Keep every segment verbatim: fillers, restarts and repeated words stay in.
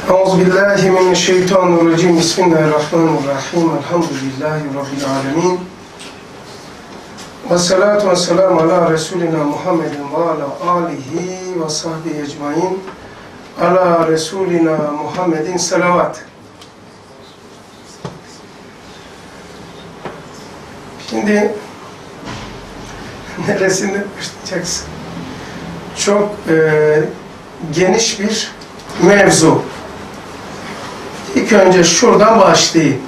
Euzubillahimineşşeytanirracim. Bismillahirrahmanirrahim. Elhamdülillahi Rabbil alemin. Ve salatu ve selamu ala Resulina Muhammedin ve ala alihi ve sahbihi ecmain. Ala Resulina Muhammedin salavat. Şimdi neresinde başlayacaksın? Çok e, geniş bir mevzu. İlk önce şuradan başlayayım.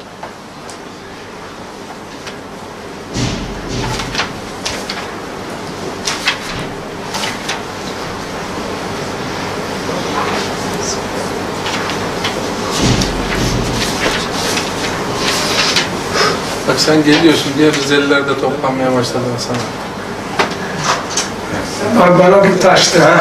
Bak sen geliyorsun diye Rizeliler de toplanmaya başladı sana. Bak bana bir taştı ha.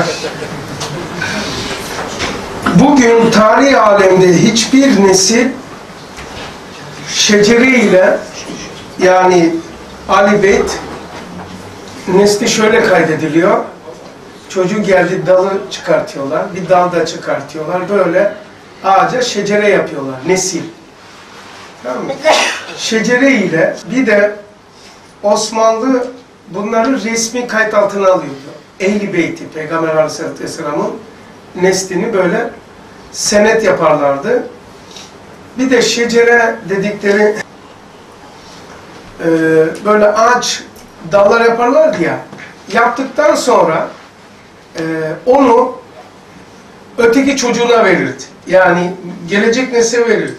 Bugün tarihi alemde hiçbir nesil şecere ile, yani Ali Beyt nesli şöyle kaydediliyor. Çocuk geldi, dalı çıkartıyorlar, bir dal da çıkartıyorlar, böyle ağaca şecere yapıyorlar, nesil. Tamam mı? Şecere ile bir de Osmanlı bunları resmi kayıt altına alıyordu. Ehl-i Beyt'i, Peygamber Aleyhisselatü Vesselam'ın neslini böyle senet yaparlardı. Bir de şecere dedikleri e, böyle ağaç dallar yaparlardı ya. Yaptıktan sonra e, onu öteki çocuğuna verirdi. Yani gelecek nesile verirdi.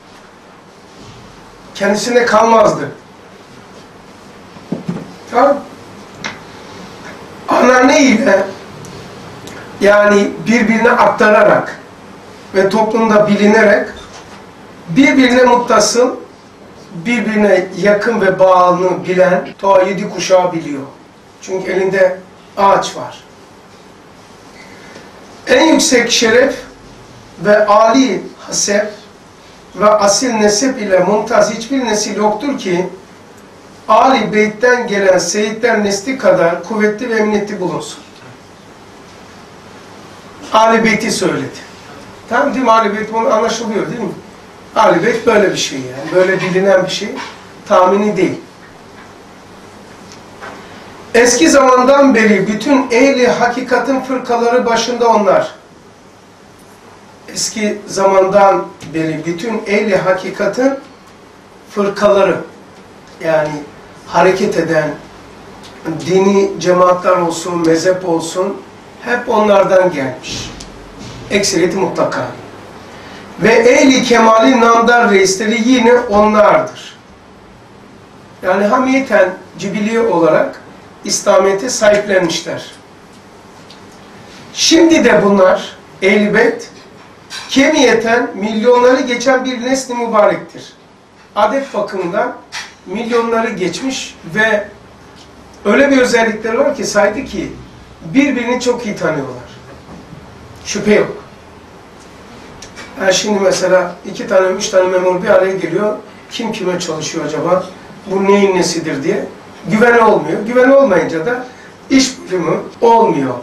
Kendisine kalmazdı. Tamam. Anneanne ile, yani birbirine aktararak ve toplumda bilinerek birbirine muttasıl, birbirine yakın ve bağını bilen ta yedi kuşağı biliyor. Çünkü elinde ağaç var. En yüksek şeref ve âli hasep ve asil nesep ile mumtaz hiçbir nesil yoktur ki âli beytten gelen seyitler nesli kadar kuvvetli ve emniyetli bulunsun. Âli Beyt'i söyledi. Tamam değil mi? Âli Beyt bunu anlaşılıyor değil mi? Âli Beyt böyle bir şey yani. Böyle bilinen bir şey. Tahmini değil. Eski zamandan beri bütün ehli hakikatin fırkaları başında onlar. Eski zamandan beri bütün ehli hakikatin fırkaları, yani hareket eden dini cemaatler olsun, mezhep olsun, hep onlardan gelmiş. Ekseriyeti mutlaka. Ve ehli kemali namdar reisleri yine onlardır. Yani hamiyeten, cibili olarak İslamiyet'e sahiplenmişler. Şimdi de bunlar, Ehl-i Beyt, kemiyeten milyonları geçen bir nesli mübarektir. Adet bakımından milyonları geçmiş ve öyle bir özellikleri var ki saydı ki birbirini çok iyi tanıyorlar. Şüphe yok. Yani şimdi mesela iki tane, üç tane memur bir araya geliyor. Kim kime çalışıyor acaba? Bu neyin nesidir diye. Güven olmuyor. Güven olmayınca da iş bölümü olmuyor.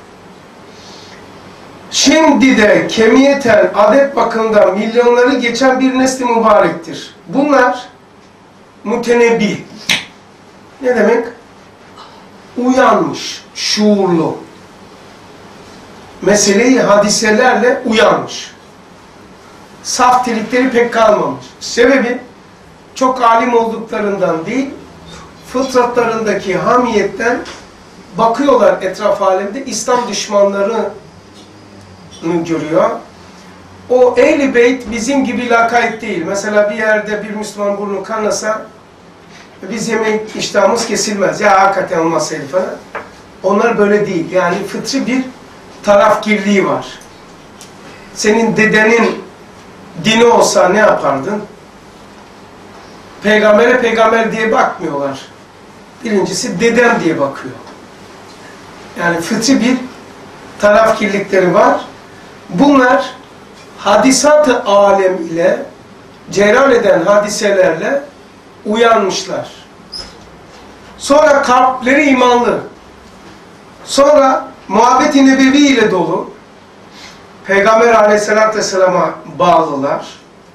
Şimdi de kemiyeten, adet bakımından milyonları geçen bir nesli mübarektir. Bunlar mutenebbi. Ne demek? Uyanmış, şuurlu. Meseleyi hadiselerle uyanmış. Saf trikleri pek kalmamış. Sebebi çok alim olduklarından değil, fıtratlarındaki hamiyetten bakıyorlar etraf alemde, İslam düşmanlarını görüyor. O Ehl-i Beyt bizim gibi lakayt değil. Mesela bir yerde bir Müslüman burnu kanasa biz yemek iştahımız kesilmez. Ya hakikaten olmasaydı falan. Onlar böyle değil. Yani fıtri bir tarafgirliği var. Senin dedenin dini olsa ne yapardın? Peygambere peygamber diye bakmıyorlar. Birincisi dedem diye bakıyor. Yani fıtri bir tarafgirlikleri var. Bunlar hadisat-ı alem ile cereyan eden hadiselerle uyanmışlar. Sonra kalpleri imanlı. Sonra muhabbet-i nebevi ile dolu. Peygamber aleyhissalatü vesselam'a bağlılar.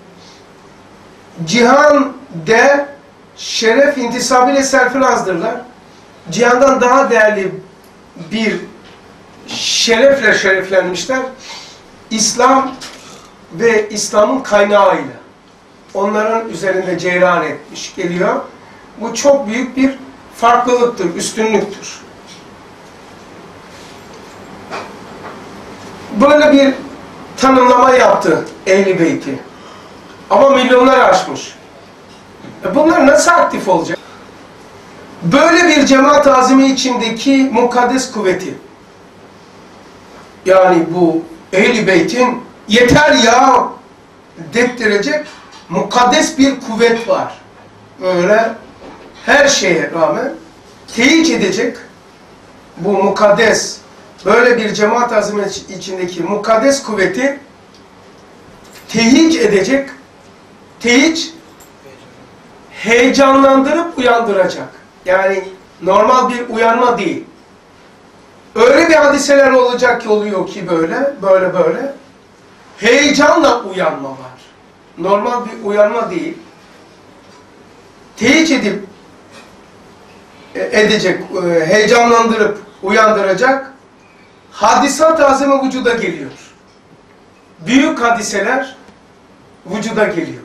Cihan de şeref intisabıyla serfirazdırlar. Cihandan daha değerli bir şerefle şereflenmişler. İslam ve İslam'ın kaynağıyla. Onların üzerinde ceyran etmiş geliyor. Bu çok büyük bir farklılıktır, üstünlüktür. Böyle bir tanımlama yaptı Ehl-i Beyti. Ama milyonlar aşmış. E bunlar nasıl aktif olacak? Böyle bir cemaat azimi içindeki mukaddes kuvveti, yani bu Ehl-i Beyt'in yeter ya dedirtecek mukaddes bir kuvvet var. Böyle her şeye rağmen teyit edecek bu mukaddes, böyle bir cemaat azimi içindeki mukaddes kuvveti teyit edecek, teyit heyecanlandırıp uyandıracak. Yani normal bir uyanma değil. Öyle bir hadiseler olacak ki oluyor ki böyle, böyle böyle. Heyecanla uyanma var. Normal bir uyanma değil. Teyit edip, edecek, heyecanlandırıp uyandıracak hadisat azime vücuda geliyor. Büyük hadiseler vücuda geliyor.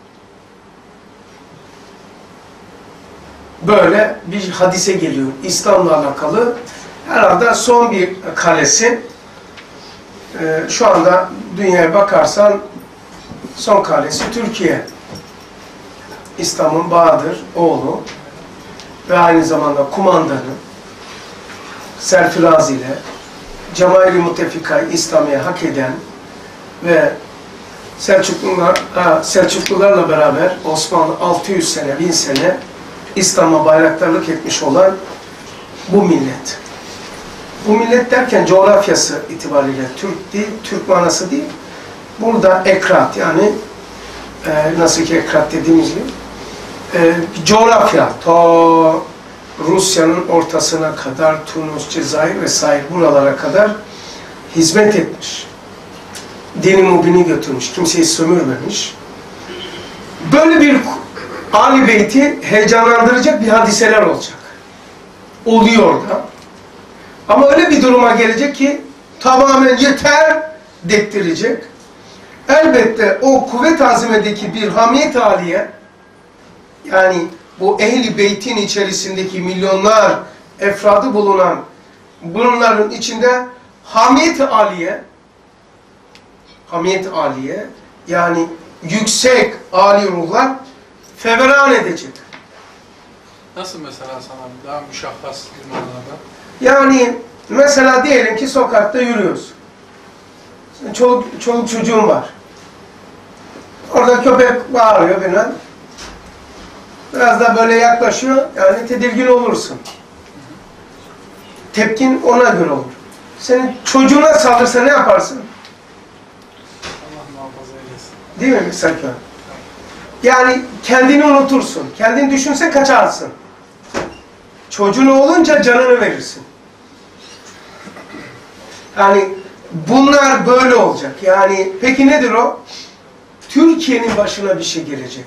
Böyle bir hadise geliyor. İslam'la alakalı. Herhalde son bir kalesi. Ee, şu anda dünyaya bakarsan son kalesi Türkiye. İslam'ın Bahadır oğlu ve aynı zamanda kumandanı serfiraz ile Cemail-i Mutefika'yı İslam'a hak eden ve Selçuklular, ha, Selçuklularla beraber Osmanlı altı yüz sene, bin sene İslam'a bayraktarlık etmiş olan bu millet. Bu millet derken coğrafyası itibariyle Türk değil, Türk manası değil. Burada ekrat, yani e, nasıl ki ekrat dediğimiz gibi e, coğrafya, ta Rusya'nın ortasına kadar, Tunus, Cezayir vesaire buralara kadar hizmet etmiş. Dini mubini götürmüş, kimseyi sömürmemiş. Böyle bir Âl-i Beyt'i heyecanlandıracak bir hadiseler olacak. Oluyor da. Ama öyle bir duruma gelecek ki tamamen yeter dedirtecek. Elbette o kuvvet azimedeki bir hamiyet âliye, yani bu Ehl-i Beyt'in içerisindeki milyonlar efradı bulunan bunların içinde hamiyet âliye, hamiyet âliye, yani yüksek âli ruhlar feveran edecek. Nasıl mesela sana daha müşahhas bir manada? Yani mesela diyelim ki sokakta yürüyorsun. Çoluk, çoluk çocuğun var. Orada köpek bağırıyor falan. Biraz da böyle yaklaşıyor. Yani tedirgin olursun. Tepkin ona göre olur. Senin çocuğuna saldırsa ne yaparsın? Allah muhafaza eylesin. Değil mi mesela? Yani kendini unutursun. Kendini düşünse kaçarsın. Çocuğun olunca canını verirsin. Yani bunlar böyle olacak. Yani peki nedir o? Türkiye'nin başına bir şey gelecek.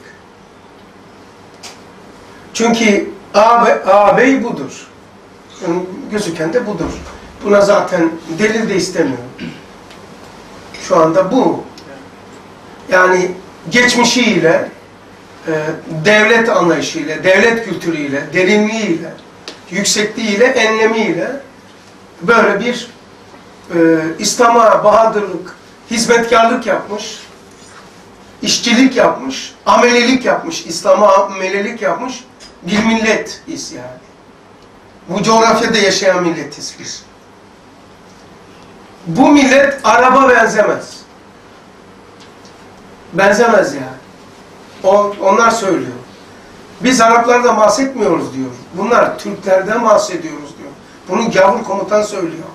Çünkü ağabey, ağabey budur. Yani gözüken de budur. Buna zaten delil de istemiyor. Şu anda bu. Yani geçmişiyle, e, devlet anlayışıyla, devlet kültürüyle, derinliğiyle, yüksekliğiyle, enlemiyle böyle bir e, İslam'a bahadırlık, hizmetkarlık yapmış, işçilik yapmış, amelelik yapmış, İslam'a amelelik yapmış bir milletiz yani. Bu coğrafyada yaşayan milletiz biz. Bu millet Arap'a benzemez. Benzemez yani. O, onlar söylüyor. Biz Araplardan bahsetmiyoruz diyor. Bunlar Türklerden bahsediyoruz diyor. Bunu gavur komutan söylüyor.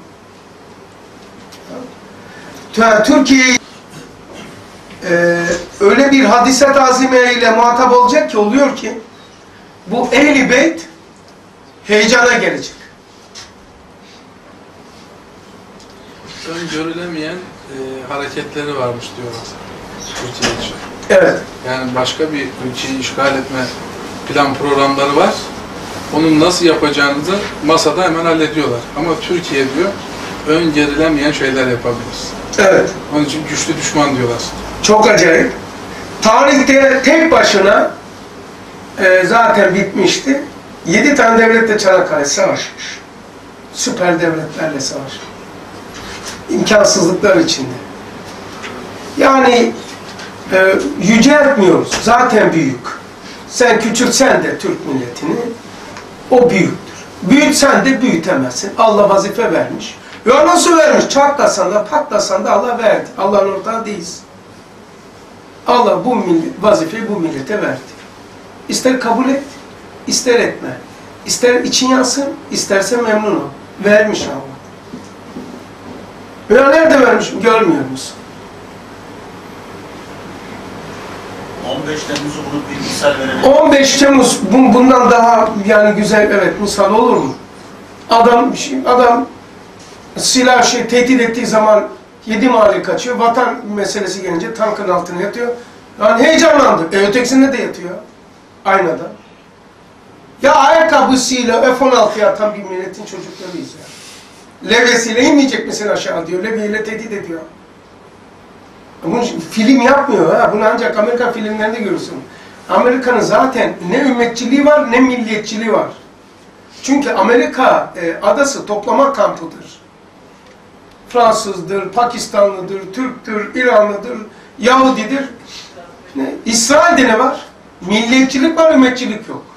Türkiye e, öyle bir hadise tazime ile muhatap olacak ki oluyor ki bu Ehl-i Beyt heyecana gelecek. Ön görülemeyen e, hareketleri varmış diyorlar. Türkiye için. Evet. Yani başka bir ülkeyi işgal etme plan programları var. Onun nasıl yapacağınızı masada hemen hallediyorlar. Ama Türkiye diyor, öngörülemeyen şeyler yapabilir. Evet. Onun için güçlü düşman diyorlar. Çok acayip. Tarihte tek başına e, zaten bitmişti. Yedi tane devletle Çanakkale savaşmış. Süper devletlerle savaşmış. İmkansızlıklar içinde. Yani e, yüceltmiyoruz. Zaten büyük. Sen küçültsen de Türk milletini, o büyüktür. Büyütsen de büyütemezsin. Allah vazife vermiş. Ya nasıl vermiş? Çatlasan da patlasan da Allah verdi. Allah'ın ortağı değiliz. Allah bu millet, vazifeyi bu millete verdi. İster kabul et, ister etme. İster için yansın, isterse memnun ol. Vermiş Allah. Ya nerede vermiş? Görmüyor musun? on beş Temmuz'u bunu bir misal verelim. on beş Temmuz bundan daha yani güzel, evet, misal olur mu? Adam adam silah şey tehdit ettiği zaman yedi mahalle kaçıyor. Vatan meselesi gelince tankın altına yatıyor. Yani heyecanlandı. E ötekisinde de yatıyor. Aynı adam. Ya ayakkabısıyla F on altıya atan bir milletin çocuklarıyız ya. Levesiyle inmeyecek misin aşağı diyor. Leviyle tehdit ediyor. Bunu film yapmıyor ha. Bunu ancak Amerika filmlerinde görürsün. Amerika'nın zaten ne ümmetçiliği var ne milliyetçiliği var. Çünkü Amerika e, adası toplama kampıdır. Fransızdır, Pakistanlıdır, Türktür, İranlıdır, Yahudidir. Ne? İsrail'de ne var? Milliyetçilik var, ümmetçilik yok.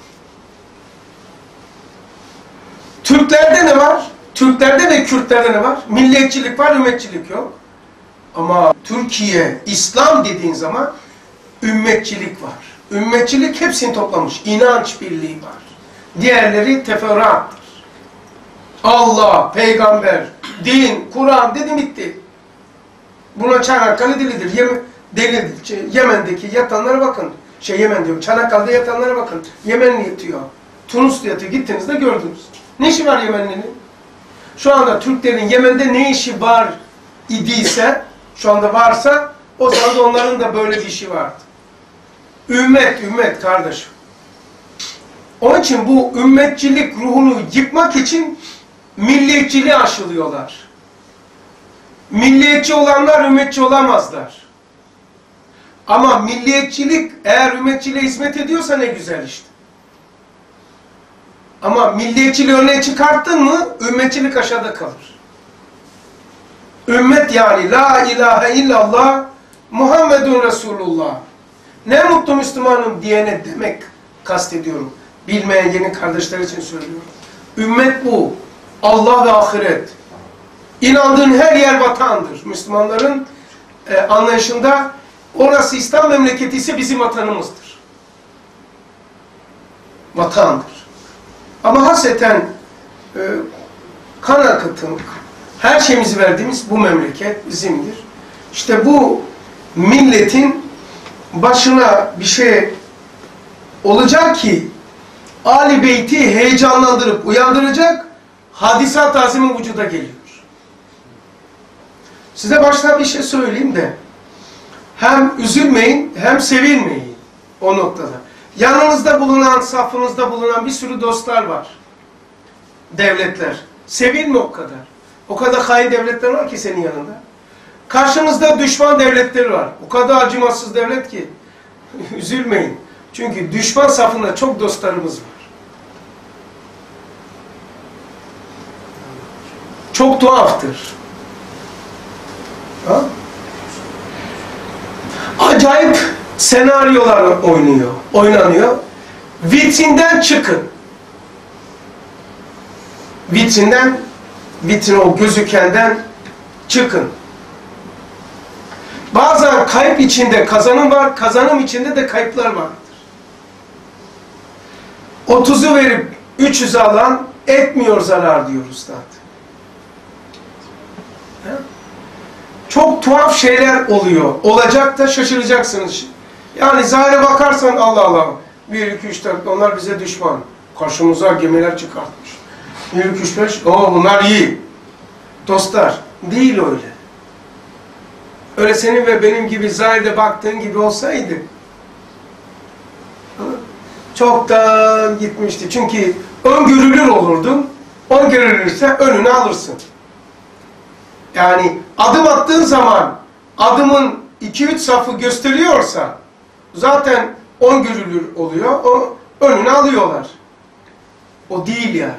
Türklerde ne var? Türklerde ve Kürtlerde ne var? Milliyetçilik var, ümmetçilik yok. Ama Türkiye, İslam dediğin zaman ümmetçilik var. Ümmetçilik hepsini toplamış. İnanç birliği var. Diğerleri teferruattır. Allah, peygamber, din, Kur'an dedi bitti. Buna Çanakkale dilidir. Yem delidir. Şey, Yemen'deki yatanlara bakın. Şey Yemen diyor. Çanakkale'de yatanlara bakın. Yemenli yatıyor. Tunus'ta yatıyor. Gittiğinizde gördünüz. Ne işi var Yemenli'nin? Şu anda Türklerin Yemen'de ne işi var idiyse, şu anda varsa, o zaman da onların da böyle bir işi vardı. Ümmet, ümmet kardeşim. Onun için bu ümmetçilik ruhunu yıkmak için milliyetçiliği aşılıyorlar. Milliyetçi olanlar ümmetçi olamazlar. Ama milliyetçilik eğer ümmetçiliğe hizmet ediyorsa ne güzel işte. Ama milliyetçiliği öne çıkarttın mı ümmetçilik aşağıda kalır. Ümmet yani la ilahe illallah Muhammedun Resulullah. Ne mutlu Müslümanım diyene demek kastediyorum. Bilmeyen yeni kardeşler için söylüyorum. Ümmet bu. Allah ve ahiret. İnandığın her yer vatandır. Müslümanların e, anlayışında orası İslam memleketi ise bizim vatanımızdır. Vatandır. Ama hasreten e, kan akıtım, her şeyimizi verdiğimiz bu memleket bizimdir. İşte bu milletin başına bir şey olacak ki Ali Beyt'i heyecanlandırıp uyandıracak hadisat azimi vücuda geliyor. Size başta bir şey söyleyeyim de hem üzülmeyin hem sevinmeyin o noktada. Yanınızda bulunan, safınızda bulunan bir sürü dostlar var. Devletler. Sevinme o kadar. O kadar hain devletler var ki senin yanında. Karşınızda düşman devletleri var. O kadar acımasız devlet ki. Üzülmeyin. Çünkü düşman safında çok dostlarımız var. Çok tuhaftır. Ha? Acayip senaryolar oynuyor, oynanıyor. Vitrinden çıkın. Vitrinden, vitrin o gözükenden çıkın. Bazen kayıp içinde kazanım var, kazanım içinde de kayıplar vardır. otuzu verip üç yüz alan etmiyor zarar diyor Üstad. Çok tuhaf şeyler oluyor. Olacak da şaşıracaksınız. Yani zahire bakarsan Allah Allah. bir, iki, üç, dört onlar bize düşman. Karşımıza gemiler çıkartmış. bir, iki, üç, beş o bunlar iyi. Dostlar değil öyle. öyle senin ve benim gibi zahide baktığın gibi olsaydı çoktan gitmişti. Çünkü öngörülür olurdun. Öngörülürse önünü alırsın. Yani adım attığın zaman adımın iki üç safı gösteriyorsa zaten öngörülür oluyor. O önünü alıyorlar. O değil ya.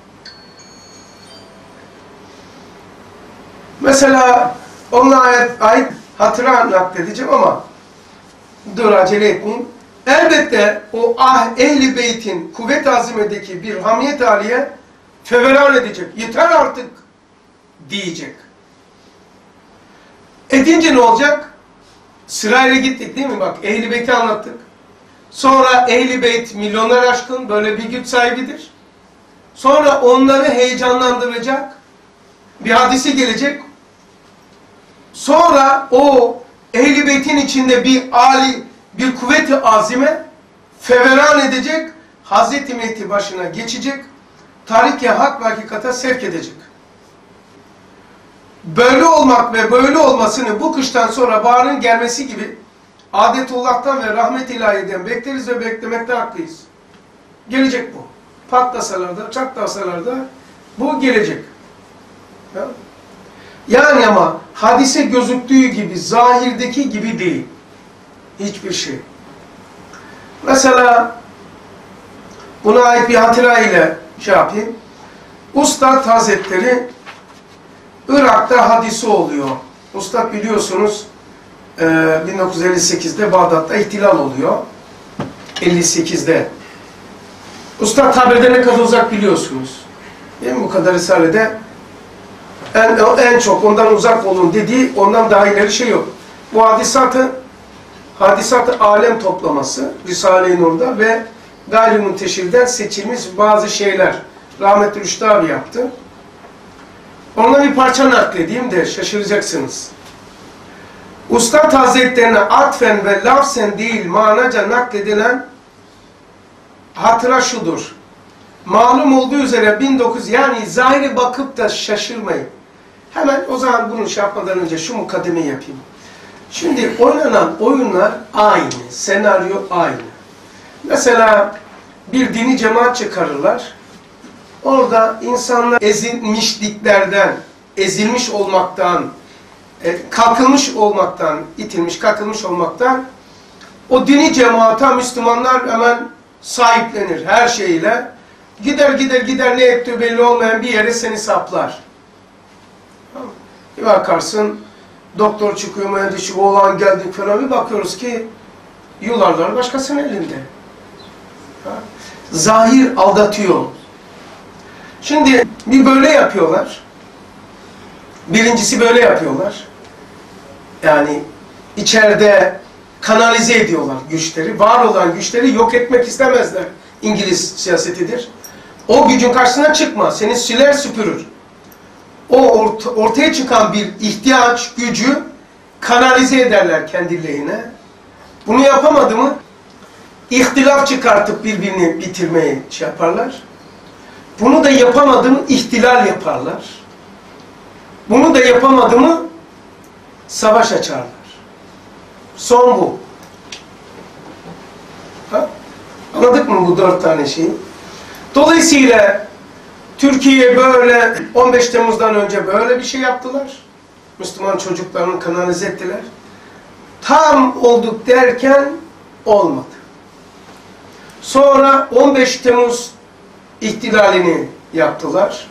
Mesela onunla ait, ait hatıra nakledeceğim ama dur acele etmeyeyim. Elbette o ah Ehl-i Beyt'in kuvvet azimedeki bir hamiyet haliye feveran edecek. Yeter artık diyecek. Edince ne olacak? Sırayla gittik değil mi? Bak Ehl-i Beyt'i anlattık. Sonra Ehl-i Beyt milyoner aşkın böyle bir güç sahibidir. Sonra onları heyecanlandıracak bir hadise gelecek. Sonra o Ehl-i Beyt'in içinde bir âli, bir kuvvet-i azime feveran edecek, Hazreti Mehdi başına geçecek, tarik-i hak ve hakikate sevk edecek. Böyle olmak ve böyle olmasını bu kıştan sonra baharın gelmesi gibi adetullah'tan ve rahmet ilahiden bekleriz ve beklemekte haklıyız. Gelecek bu. Patlasalar da, çatlasalar da bu gelecek. Ya? Yani ama hadise gözüktüğü gibi, zahirdeki gibi değil. Hiçbir şey. Mesela buna ait bir hatıra ile şey yapayım. Ustad Hazretleri Irak'ta hadise oluyor. Ustad biliyorsunuz bin dokuz yüz elli sekiz'de Bağdat'ta ihtilal oluyor. elli sekiz'de. Ustad haberde ne kadar uzak biliyorsunuz. Değil mi? Bu kadar Risale'de en, en çok ondan uzak olun dediği, ondan daha ileri şey yok. Bu hadisatı hadisat-ı alem toplaması Risale-i Nur'da ve gayri-munteşirden seçilmiş bazı şeyler rahmetli Rüştü abi yaptı. Ondan bir parça nakledeyim de şaşıracaksınız. Ustad Hazretlerine atfen ve lafzen değil manaca nakledilen hatıra şudur. Malum olduğu üzere bin dokuz yüz yani zahiri bakıp da şaşırmayın. Hemen o zaman bunu şey yapmadan önce şu mukaddemeyi yapayım. Şimdi oynanan oyunlar aynı, senaryo aynı. Mesela bir dini cemaat çıkarırlar. Orada insanlar ezilmişliklerden, ezilmiş olmaktan, kalkılmış olmaktan, itilmiş, kalkılmış olmaktan o dini cemaata Müslümanlar hemen sahiplenir her şeyiyle. Gider gider gider ne ettiği belli olmayan bir yere seni saplar. Bir bakarsın doktor çıkıyor, mühendis çıkıyor, oğlan geldik falan bir bakıyoruz ki yularlar başkasının elinde. Zahir aldatıyor. Şimdi bir böyle yapıyorlar. Birincisi böyle yapıyorlar. Yani içeride kanalize ediyorlar güçleri. Var olan güçleri yok etmek istemezler. İngiliz siyasetidir. O gücün karşısına çıkma. Seni siler süpürür. O ort ortaya çıkan bir ihtiyaç, gücü kanalize ederler kendi lehine. Bunu yapamadı mı ihtilaf çıkartıp birbirini bitirmeye şey yaparlar. Bunu da yapamadı mı ihtilal yaparlar. Bunu da yapamadı mı savaş açarlar. Son bu. Ha? Anladık mı bu dört tane şeyi? Dolayısıyla Türkiye böyle on beş Temmuz'dan önce böyle bir şey yaptılar. Müslüman çocuklarını kanalize ettiler. Tam olduk derken olmadı. Sonra on beş Temmuz ihtilalini yaptılar.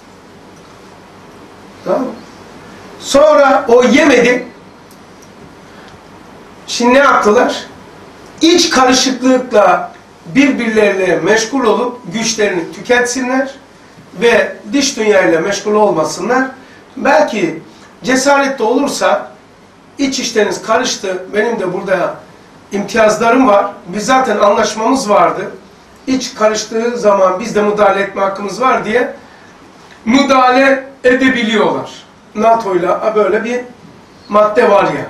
Tamam mı? Sonra o yemedi. Şimdi ne yaptılar? İç karışıklıkla birbirleriyle meşgul olup güçlerini tüketsinler ve dış dünyayla meşgul olmasınlar. Belki cesaretli olursa iç işleriniz karıştı, benim de burada imtiyazlarım var. Biz zaten anlaşmamız vardı. İç karıştığı zaman biz de müdahale etme hakkımız var diye müdahale edebiliyorlar. NATO'yla böyle bir madde var ya.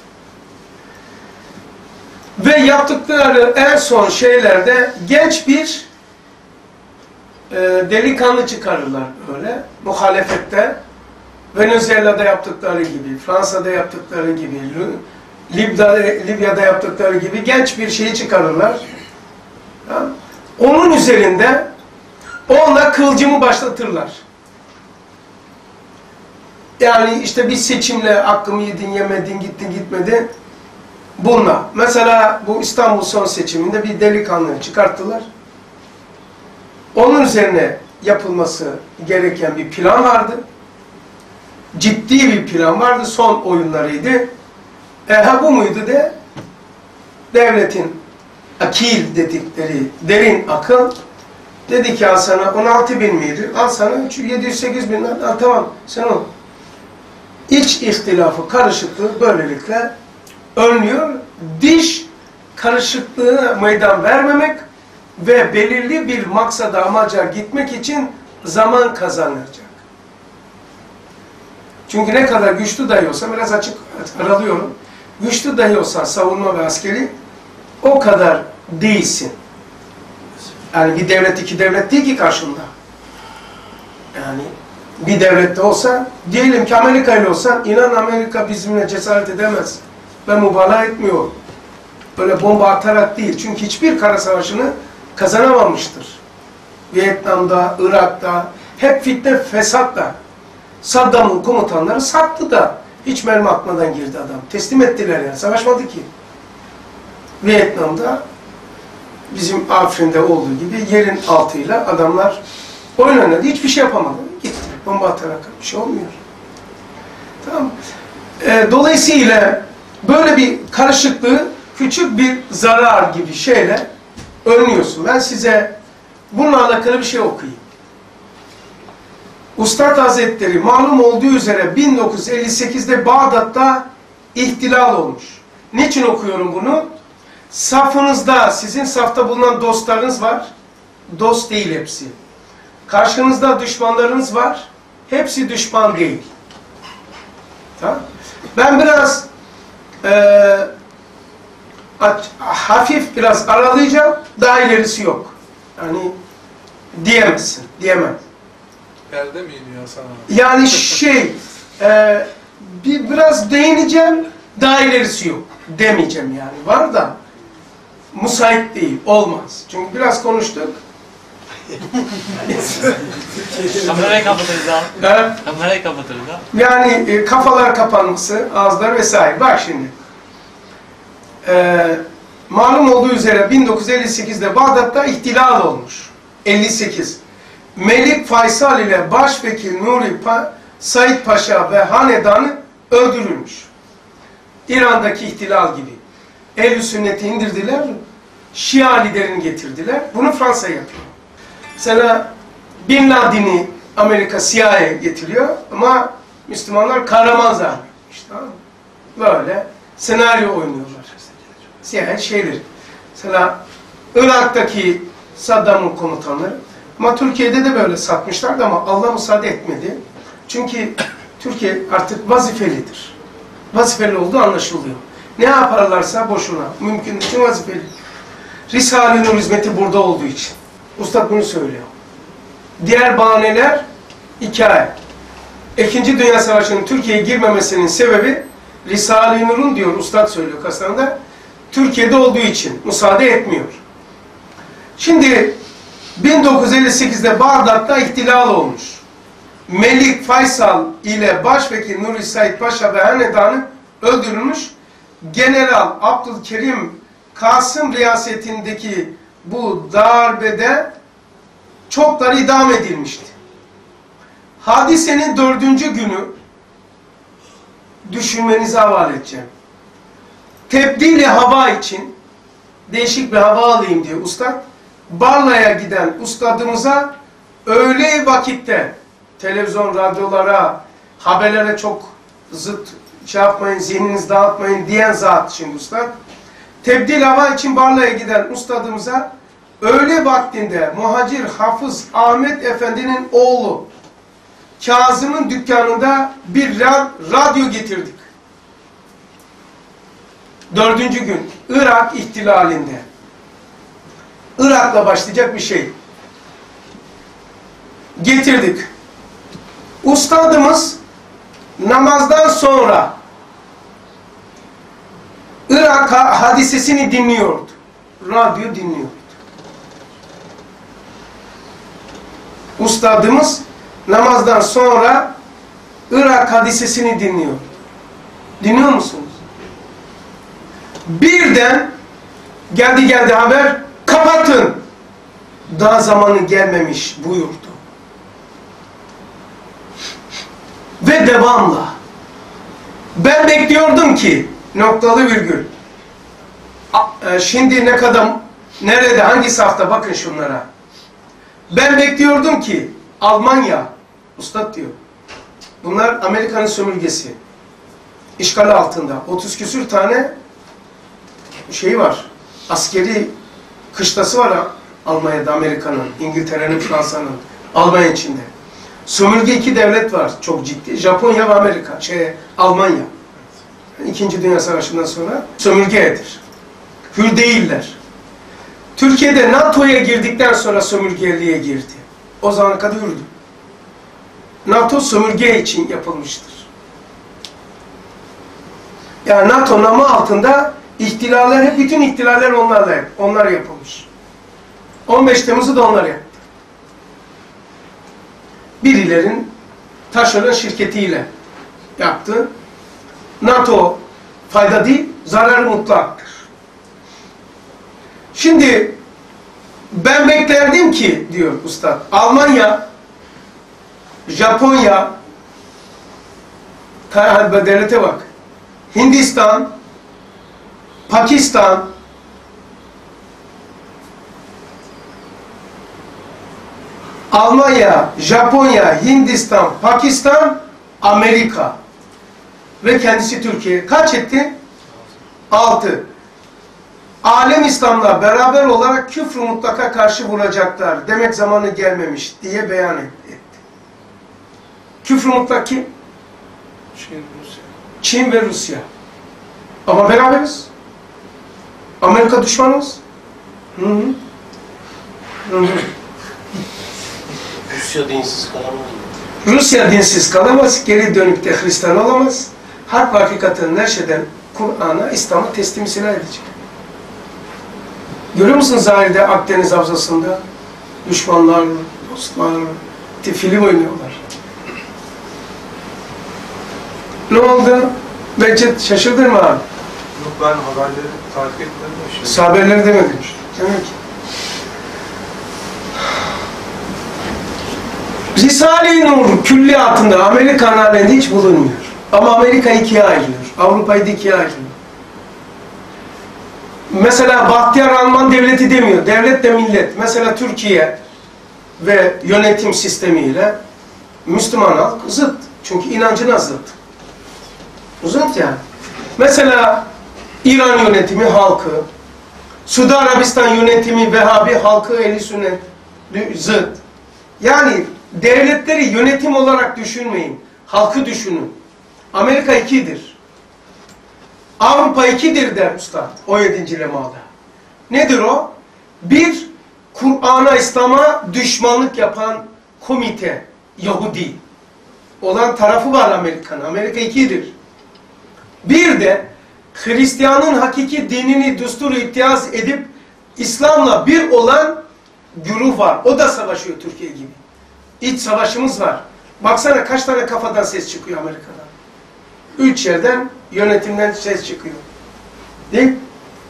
Ve yaptıkları en son şeylerde genç bir e, delikanlı çıkarırlar böyle muhalefette. Venezuela'da yaptıkları gibi, Fransa'da yaptıkları gibi, Libya'da, Libya'da yaptıkları gibi genç bir şeyi çıkarırlar. Ha? Onun üzerinde onunla kılcımı başlatırlar. Yani işte bir seçimle hakkımı yedin, yemedin, gittin, gitmedi. Bununla. Mesela bu İstanbul son seçiminde bir delikanlı çıkarttılar. Onun üzerine yapılması gereken bir plan vardı. Ciddi bir plan vardı. Son oyunlarıydı. E ha bu muydu de devletin akil dedikleri derin akıl dedi ki al sana on altı bin miydi? Al sana yedi yüz sekiz bin lira. Al tamam sen ol. İç ihtilafı, karışıklığı böylelikle önlüyor. Diş karışıklığına meydan vermemek ve belirli bir maksada, amaca gitmek için zaman kazanacak. Çünkü ne kadar güçlü dahi olsa, biraz açık aralıyorum, güçlü dahi olsa savunma ve askeri o kadar değilsin. Yani bir devlet iki devlet değil ki karşında. Yani bir devlette olsa, diyelim ki Amerika ile olsa, inan Amerika bizimle cesaret edemez. Ben mübalağa etmiyorum. Böyle bomba atarak değil. Çünkü hiçbir kara savaşını kazanamamıştır. Vietnam'da, Irak'ta, hep fitne fesatla. Saddam'ın komutanları sattı da hiç mermi atmadan girdi adam. Teslim ettiler yani. Savaşmadı ki. Vietnam'da bizim Afrin'de olduğu gibi yerin altıyla adamlar oyun oynadı. Hiçbir şey yapamadı. Gitti. Bomba atarak bir şey olmuyor. Tamam. E, dolayısıyla böyle bir karışıklığı küçük bir zarar gibi şeyle önlüyorsun. Ben size bununla alakalı bir şey okuyayım. Üstad Hazretleri malum olduğu üzere bin dokuz yüz elli sekizde Bağdat'ta ihtilal olmuş. Niçin okuyorum bunu? Safınızda, sizin safta bulunan dostlarınız var. Dost değil hepsi. Karşınızda düşmanlarınız var. Hepsi düşman değil. Tamam. Ben biraz e, hafif biraz aralayacağım. Daha ilerisi yok. Yani diyemezsin. Diyemem. Perde mi iniyor sana? Yani şey e, bir, biraz değineceğim. Daha ilerisi yok. Demeyeceğim yani. Var da müsait değil. Olmaz. Çünkü biraz konuştuk. Kamerayı kapatırız abi. Evet. Kamerayı kapatırız abi. Yani e, kafalar kapanması, ağızlar vesaire. Bak şimdi. E, malum olduğu üzere bin dokuz yüz elli sekizde Bağdat'ta ihtilal olmuş. elli sekiz. Melik Faysal ile Başvekil Nuri pa Said Paşa ve hanedanı öldürülmüş. İran'daki ihtilal gibi. Ehl-i Sünnet'i indirdiler, Şia liderini getirdiler. Bunu Fransa yapıyor. Mesela Bin Laden'i Amerika C I A getiriyor ama Müslümanlar kahraman zannediyor. Tamam mı? Böyle senaryo oynuyorlar. C I A şeydir. Mesela Irak'taki Saddam'ın komutanları, ama Türkiye'de de böyle satmışlardı ama Allah müsaade etmedi. Çünkü Türkiye artık vazifelidir. Vazifeli olduğu anlaşılıyor. Ne yaparlarsa boşuna. Mümkün için vazifeli. Risale-i Nur hizmeti burada olduğu için. Ustad bunu söylüyor. Diğer bahaneler hikaye. İkinci Dünya Savaşı'nın Türkiye'ye girmemesinin sebebi Risale-i Nur'un diyor, Ustad söylüyor Kastamonu'da, Türkiye'de olduğu için müsaade etmiyor. Şimdi bin dokuz yüz elli sekizde Bağdat'ta ihtilal olmuş. Melik Faysal ile Başvekil Nuri Said Paşa ve hanedanı öldürülmüş. General Abdülkerim Kasım riyasetindeki bu darbede çokları idam edilmişti. Hadisenin dördüncü günü düşünmenize havale edeceğim. Tebdili hava için değişik bir hava alayım diye ustad, Barla'ya giden ustadımıza öğle vakitte televizyon, radyolara, haberlere çok zıt şey yapmayın, zihninizi dağıtmayın diyen zat şimdi ustad, tebdil hava için Barla'ya giden ustadımıza öğle vaktinde Muhacir Hafız Ahmet Efendi'nin oğlu Kazım'ın dükkanında bir radyo getirdik. Dördüncü gün Irak ihtilalinde. Irak'la başlayacak bir şey. Getirdik. Ustadımız namazdan sonra Irak hadisesini dinliyordu. Radyo dinliyordu. Ustadımız namazdan sonra Irak hadisesini dinliyor. Dinliyor musunuz? Birden geldi geldi haber, kapatın. Daha zamanı gelmemiş buyurdu. Ve devamla. Ben bekliyordum ki noktalı virgül. Şimdi ne kadar, nerede, hangi safta bakın şunlara. Ben bekliyordum ki Almanya, ustad diyor. Bunlar Amerika'nın sömürgesi. İşgal altında. otuz küsür tane şeyi var. Askeri kışlası var Almanya'da, Amerika'nın, İngiltere'nin, Fransa'nın, Almanya içinde. Sömürge iki devlet var çok ciddi. Japonya ve Amerika, şey, Almanya. İkinci Dünya Savaşı'ndan sonra sömürgedir. Hür değiller. Türkiye'de NATO'ya girdikten sonra sömürgeliğe girdi. O zamana kadar hürdü. NATO sömürge için yapılmıştır. Yani NATO namı altında ihtilaller, hep bütün ihtilaller onlarla, onlar yapılmış. on beş Temmuz'u da onlar yaptı. Birilerin taşeron şirketiyle yaptı. NATO fayda değil, zararı mutlaktır. Şimdi ben beklerdim ki, diyor ustad, Almanya, Japonya, devlete bak, Hindistan, Pakistan, Almanya, Japonya, Hindistan, Pakistan, Amerika ve kendisi Türkiye. Kaç etti? Altı. Alem İslam'la beraber olarak küfrü mutlaka karşı vuracaklar. Demek zamanı gelmemiş diye beyan etti. Küfrü mutlak kim? Çin, Rusya. Çin ve Rusya. Ama beraberiz. Amerika düşmanımız. Hı hı. Hı hı. Rusya dinsiz kalamaz. Rusya dinsiz kalamaz, geri dönüp de Hristiyan olamaz. Harp hakikatini neşreden Kur'an'a, İslam'a teslim silah edecek. Görüyor musun zahirde Akdeniz Havzası'nda düşmanlar, dostlar, film oynuyorlar. Ne oldu? Becet şaşırdın mı abi? Yok, ben haberleri takip etmedim. Siz haberleri demedim. Demek ki. Risale-i Nur külliyatında Amerikan halinde hiç bulunmuyor. Ama Amerika ikiye ayrılıyor. Avrupa'yı da ikiye ayrılıyor. Mesela Bahtiyar Alman devleti demiyor. Devlet de millet. Mesela Türkiye ve yönetim sistemiyle Müslüman halk zıt. Çünkü inancına zıt. Zıt yani. Mesela İran yönetimi halkı, Suudi Arabistan yönetimi Vehhabi halkı, Ehl-i Sünnet zıt. Yani devletleri yönetim olarak düşünmeyin. Halkı düşünün. Amerika ikidir. Avrupa ikidir der Usta on yedinci lemada. Nedir o? Bir, Kur'an'a, İslam'a düşmanlık yapan komite, Yahudi olan tarafı var Amerika'nın. Amerika ikidir. Bir de Hristiyanın hakiki dinini düsturu ittihaz edip İslam'la bir olan güruh var. O da savaşıyor Türkiye gibi. İç savaşımız var. Baksana kaç tane kafadan ses çıkıyor Amerika'dan. Üç yerden, yönetimden ses çıkıyor. Değil mi?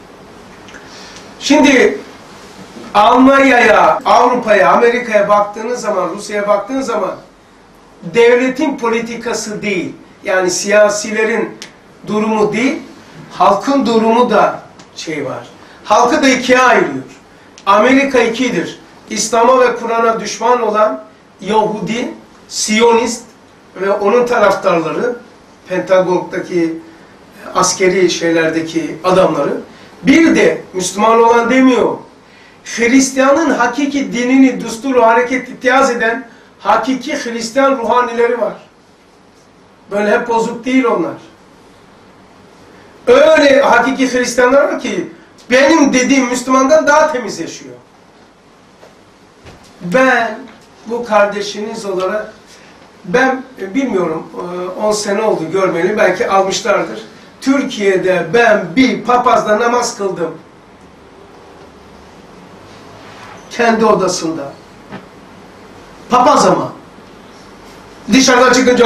Şimdi Almanya'ya, Avrupa'ya, Amerika'ya baktığınız zaman, Rusya'ya baktığınız zaman devletin politikası değil, yani siyasilerin durumu değil, halkın durumu da şey var. Halkı da ikiye ayırıyor. Amerika ikidir. İslam'a ve Kur'an'a düşman olan Yahudi, Siyonist ve onun taraftarları, Pentagon'daki askeri şeylerdeki adamları, bir de Müslüman olan demiyor. Hristiyanın hakiki dinini, düsturu, hareket ittihaz eden hakiki Hristiyan ruhanileri var. Böyle hep bozuk değil onlar. Öyle hakiki Hristiyanlar var ki benim dediğim Müslümandan daha temiz yaşıyor. Ben bu kardeşiniz olarak Ben e, bilmiyorum, on sene oldu görmeli, belki almışlardır. Türkiye'de ben bir papazla namaz kıldım. Kendi odasında. Papaz ama. Dışarıda çıkınca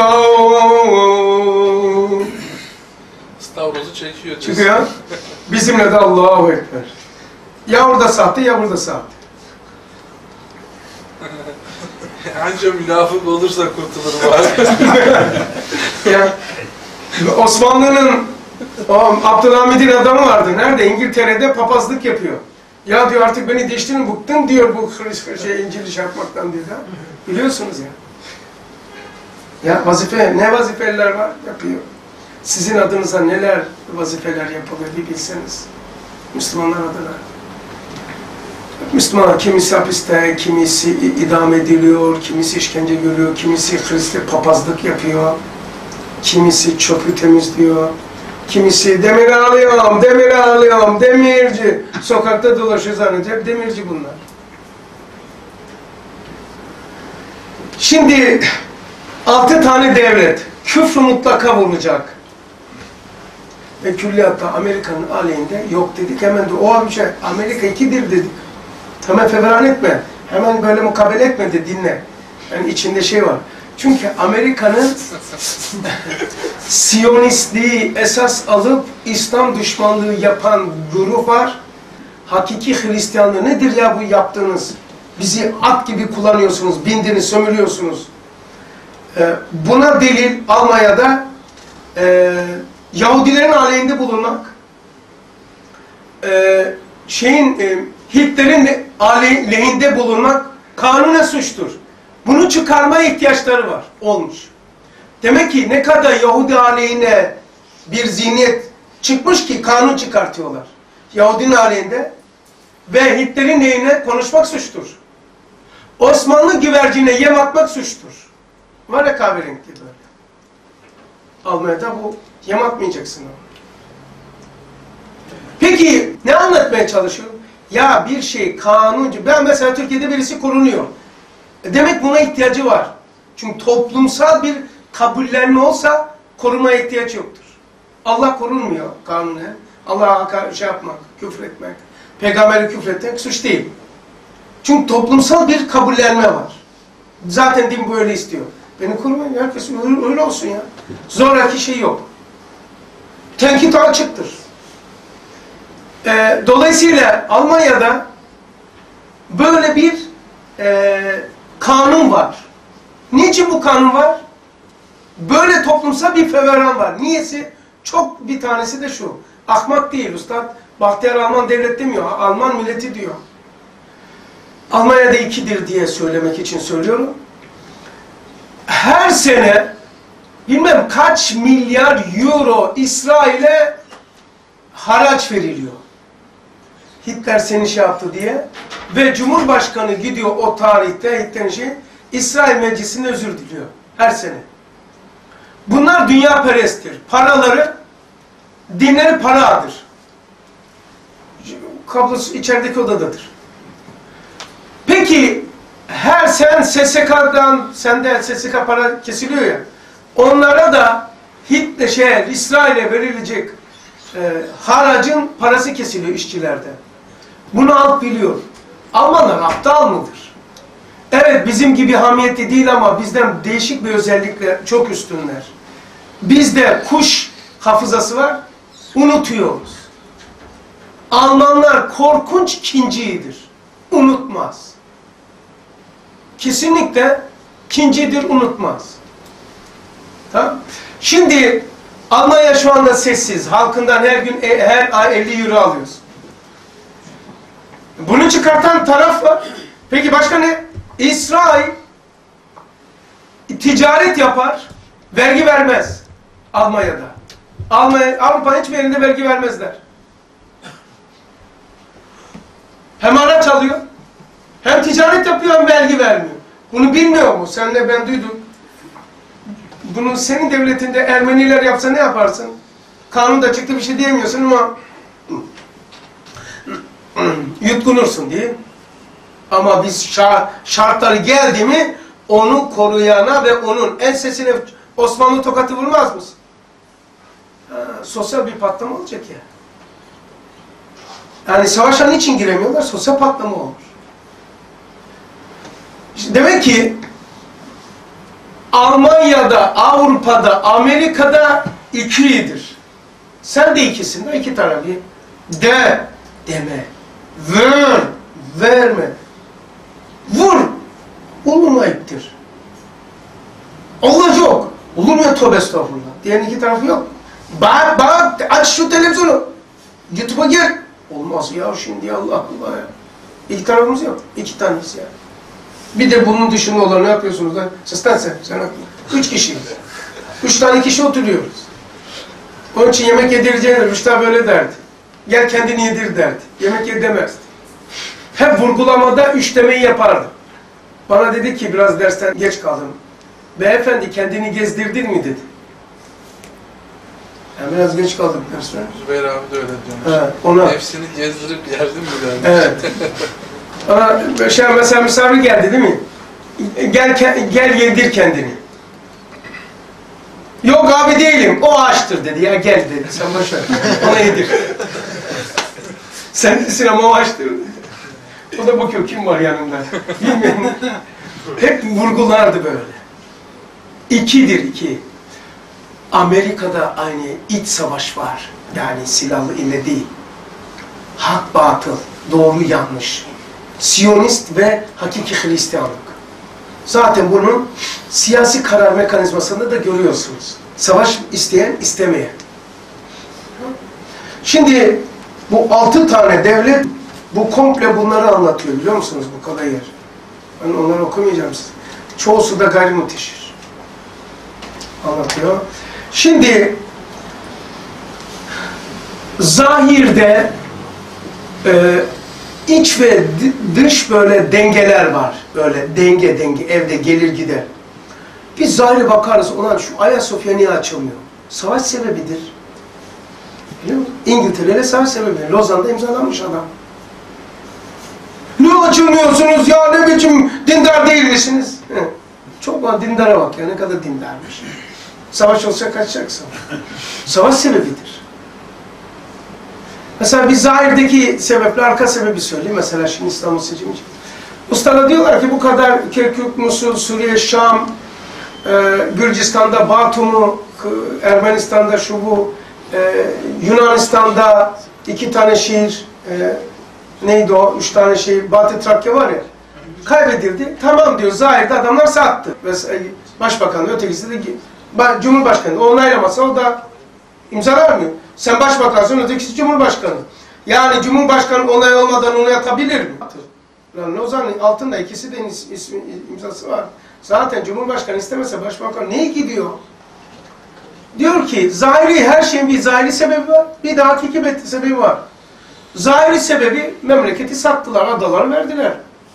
Stavrozu çekiyor. çıkıyor. Bizimle de Allahu Ekber. Ya orada sahte ya burada sahte. Anca münafık olursa kurtulur bari. Ya, Osmanlı'nın o Abdülhamid'in adamı vardı. Nerede? İngiltere'de papazlık yapıyor. Ya diyor artık beni değiştirin, bıktım diyor bu şey, İncil'i şey yapmaktan diyor da. Biliyorsunuz ya. Ya vazife, ne vazifeliler var yapıyor. Sizin adınıza neler vazifeler yapılıyor bir bilseniz. Müslümanlar adına. Müslüman kimisi hapiste, kimisi idam ediliyor, kimisi işkence görüyor, kimisi Hristiyan papazlık yapıyor, kimisi çöpü temizliyor, kimisi demir alıyorum, demir alıyorum, demirci. Sokakta dolaşıyor zannediyor, hep demirci bunlar. Şimdi altı tane devlet küfrü mutlaka vuracak. Ve külliyatta Amerika'nın aleyhinde yok dedik. Hemen de o bir şey, Amerika ikidir dedik. Hemen fevran etme. Hemen böyle mukabele etme de dinle. Yani içinde şey var. Çünkü Amerika'nın Siyonistliği esas alıp İslam düşmanlığı yapan grup var. Hakiki Hristiyanlığı nedir ya bu yaptığınız? Bizi at gibi kullanıyorsunuz, bindiniz, sömürüyorsunuz. Ee, buna delil Almanya'da e, Yahudilerin aleyhinde bulunmak, e, şeyin e, Hitler'in lehinde bulunmak kanuna suçtur. Bunu çıkarmaya ihtiyaçları var, olmuş. Demek ki ne kadar Yahudi aleyhine bir zihniyet çıkmış ki kanun çıkartıyorlar. Yahudinin aleyhinde ve Hitler'in lehine konuşmak suçtur. Osmanlı güvercine yem atmak suçtur. Var ya kahverengi böyle. Almanya'da bu yem atmayacaksın ama. Peki ne anlatmaya çalışıyorum? Ya bir şey kanuncu, ben mesela Türkiye'de birisi korunuyor. Demek buna ihtiyacı var. Çünkü toplumsal bir kabullenme olsa korumaya ihtiyaç yoktur. Allah korunmuyor kanunen. Allah'a şey yapmak, küfretmek, peygamberi küfretmek suç değil. Çünkü toplumsal bir kabullenme var. Zaten din böyle istiyor. Beni korumayın, herkes öyle olsun ya. Zoraki şey yok. Tenkit açıktır. Ee, dolayısıyla Almanya'da böyle bir e, kanun var. Niçin bu kanun var? Böyle toplumsal bir feveran var. Niyesi? Çok bir tanesi de şu. Ahmak değil Üstad. Bahtiyar Alman devlet demiyor. Alman milleti diyor. Almanya'da ikidir diye söylemek için söylüyorum. Her sene bilmem kaç milyar euro İsrail'e haraç veriliyor. Hitler seni şey yaptı diye. Ve Cumhurbaşkanı gidiyor o tarihte Hitler'in şey, İsrail Meclisi'nde özür diliyor. Her sene. Bunlar dünyaperesttir. Paraları, dinleri paradır. Kablosu içerideki odadadır. Peki her sen S S K'dan, sende S S K para kesiliyor ya, onlara da Hitler, şey, İsrail'e verilecek e, haracın parası kesiliyor işçilerde. Bunu halk biliyor. Almanlar aptal mıdır? Evet, bizim gibi hamiyetli değil ama bizden değişik bir özellikle çok üstünler. Bizde kuş hafızası var, unutuyoruz. Almanlar korkunç kincidir, unutmaz. Kesinlikle kincidir, unutmaz. Tamam? Şimdi Almanya şu anda sessiz. Halkından her gün her ay elli euro alıyoruz. Bunu çıkartan taraf var. Peki başka ne? İsrail ticaret yapar, vergi vermez Almanya'da. Almanya, Avrupa hiçbir yerinde vergi vermezler. Hem araç alıyor, hem ticaret yapıyor, hem vergi vermiyor. Bunu bilmiyor mu? Senle ben duydum. Bunu senin devletinde Ermeniler yapsa ne yaparsın? Kanunda çıktı bir şey diyemiyorsun ama yutkunursun diye. Ama biz şartları geldi mi onu koruyana ve onun ensesine Osmanlı tokatı vurmaz mısın? Ha, sosyal bir patlama olacak ya. Yani savaşa niçin giremiyorlar? Sosyal patlama olur. İşte demek ki Almanya'da, Avrupa'da, Amerika'da ikidir. Sen de ikisin de iki tane bir. De, deme. Ver, verme. Vur. Olur mu ayıptır? Allah yok. Olur mu ya tövbe estağfurullah. Diğer iki tarafı yok. Bak bak aç şu televizyonu. YouTube'a gir. Olmaz ya şimdi Allah Allah ya. İki tarafımız yok. İki tanesi ya. Bir de bunun dışında olan ne yapıyorsunuz lan? Seslen sen. Sen haklı. Üç kişiyiz. Üç tane kişi oturuyoruz. Onun için yemek yedireceğine Rüştü böyle derdi. Gel kendini yedir derdi. Yemek yediremezdi. Hep vurgulamada üç demeyi yapardı. Bana dedi ki biraz dersten geç kaldım. Beyefendi kendini gezdirdin mi dedi. Yani biraz geç kaldık dersten. Zübeyir abi de öyle diyormuş. He, ona. Nefsini gezdirip yerdin mi dermiş. Evet. Ona şey mesela misafir geldi değil mi? Gel gel yedir kendini. Yok abi değilim. O açtır dedi. Ya gel dedi. Sen boş ver. Ona yedir. Sen desin ama o açtır. O da bakıyor kim var yanında. Bilmiyorum. Hep vurgulardı böyle. İkidir iki. Amerika'da aynı iç savaş var. Yani silahlı ile değil. Hak batıl, doğru yanlış. Siyonist ve hakiki Hristiyanlık. Zaten bunun siyasi karar mekanizmasında da görüyorsunuz. Savaş isteyen, istemeyen. Şimdi bu altı tane devlet bu komple bunları anlatıyor biliyor musunuz bu kadar yer. Ben onları okumayacağım size. Çoğusu da gayrimuteşir. Anlatıyor. Şimdi zahirde e, iç ve dış böyle dengeler var. Böyle denge denge evde gelir gider. Biz zahire bakarız ulan şu Ayasofya niye açılmıyor? Savaş sebebidir. Biliyor musun? İngiltere'yle savaş sebebidir. Lozan'da imzalanmış adam. Niye açılmıyorsunuz ya ne biçim dindar değil misiniz? He. Çok var dindara bak ya ne kadar dindarmış. Savaş olsa kaçacaksın. Savaş sebebidir. Mesela bir zahirdeki sebeple arka sebebi söyleyeyim. Mesela şimdi İstanbul seçimi için. Ustalar diyorlar ki bu kadar Kirkuk, Musul, Suriye, Şam, e, Gürcistan'da Batum'u, Ermenistan'da şu bu, e, Yunanistan'da iki tane şehir, e, neydi o, üç tane şehir, Batı Trakya var ya, kaybedildi. Tamam diyor, zahirde adamlar sattı. Mesela Başbakan, ötekisi de Cumhurbaşkanı. O onaylamasa o da imzalar mı? Sen başbakansın, ötekisi Cumhurbaşkanı. Yani Cumhurbaşkanı onay olmadan onu atabilir mi? Yani Lozan'ın altında ikisi de ismi, imzası var. Zaten Cumhurbaşkanı istemese başbakan neye gidiyor? Diyor ki zahiri her şeyin bir zahiri sebebi var, bir de hakiki sebebi var. Zahiri sebebi memleketi sattılar, adaları verdiler.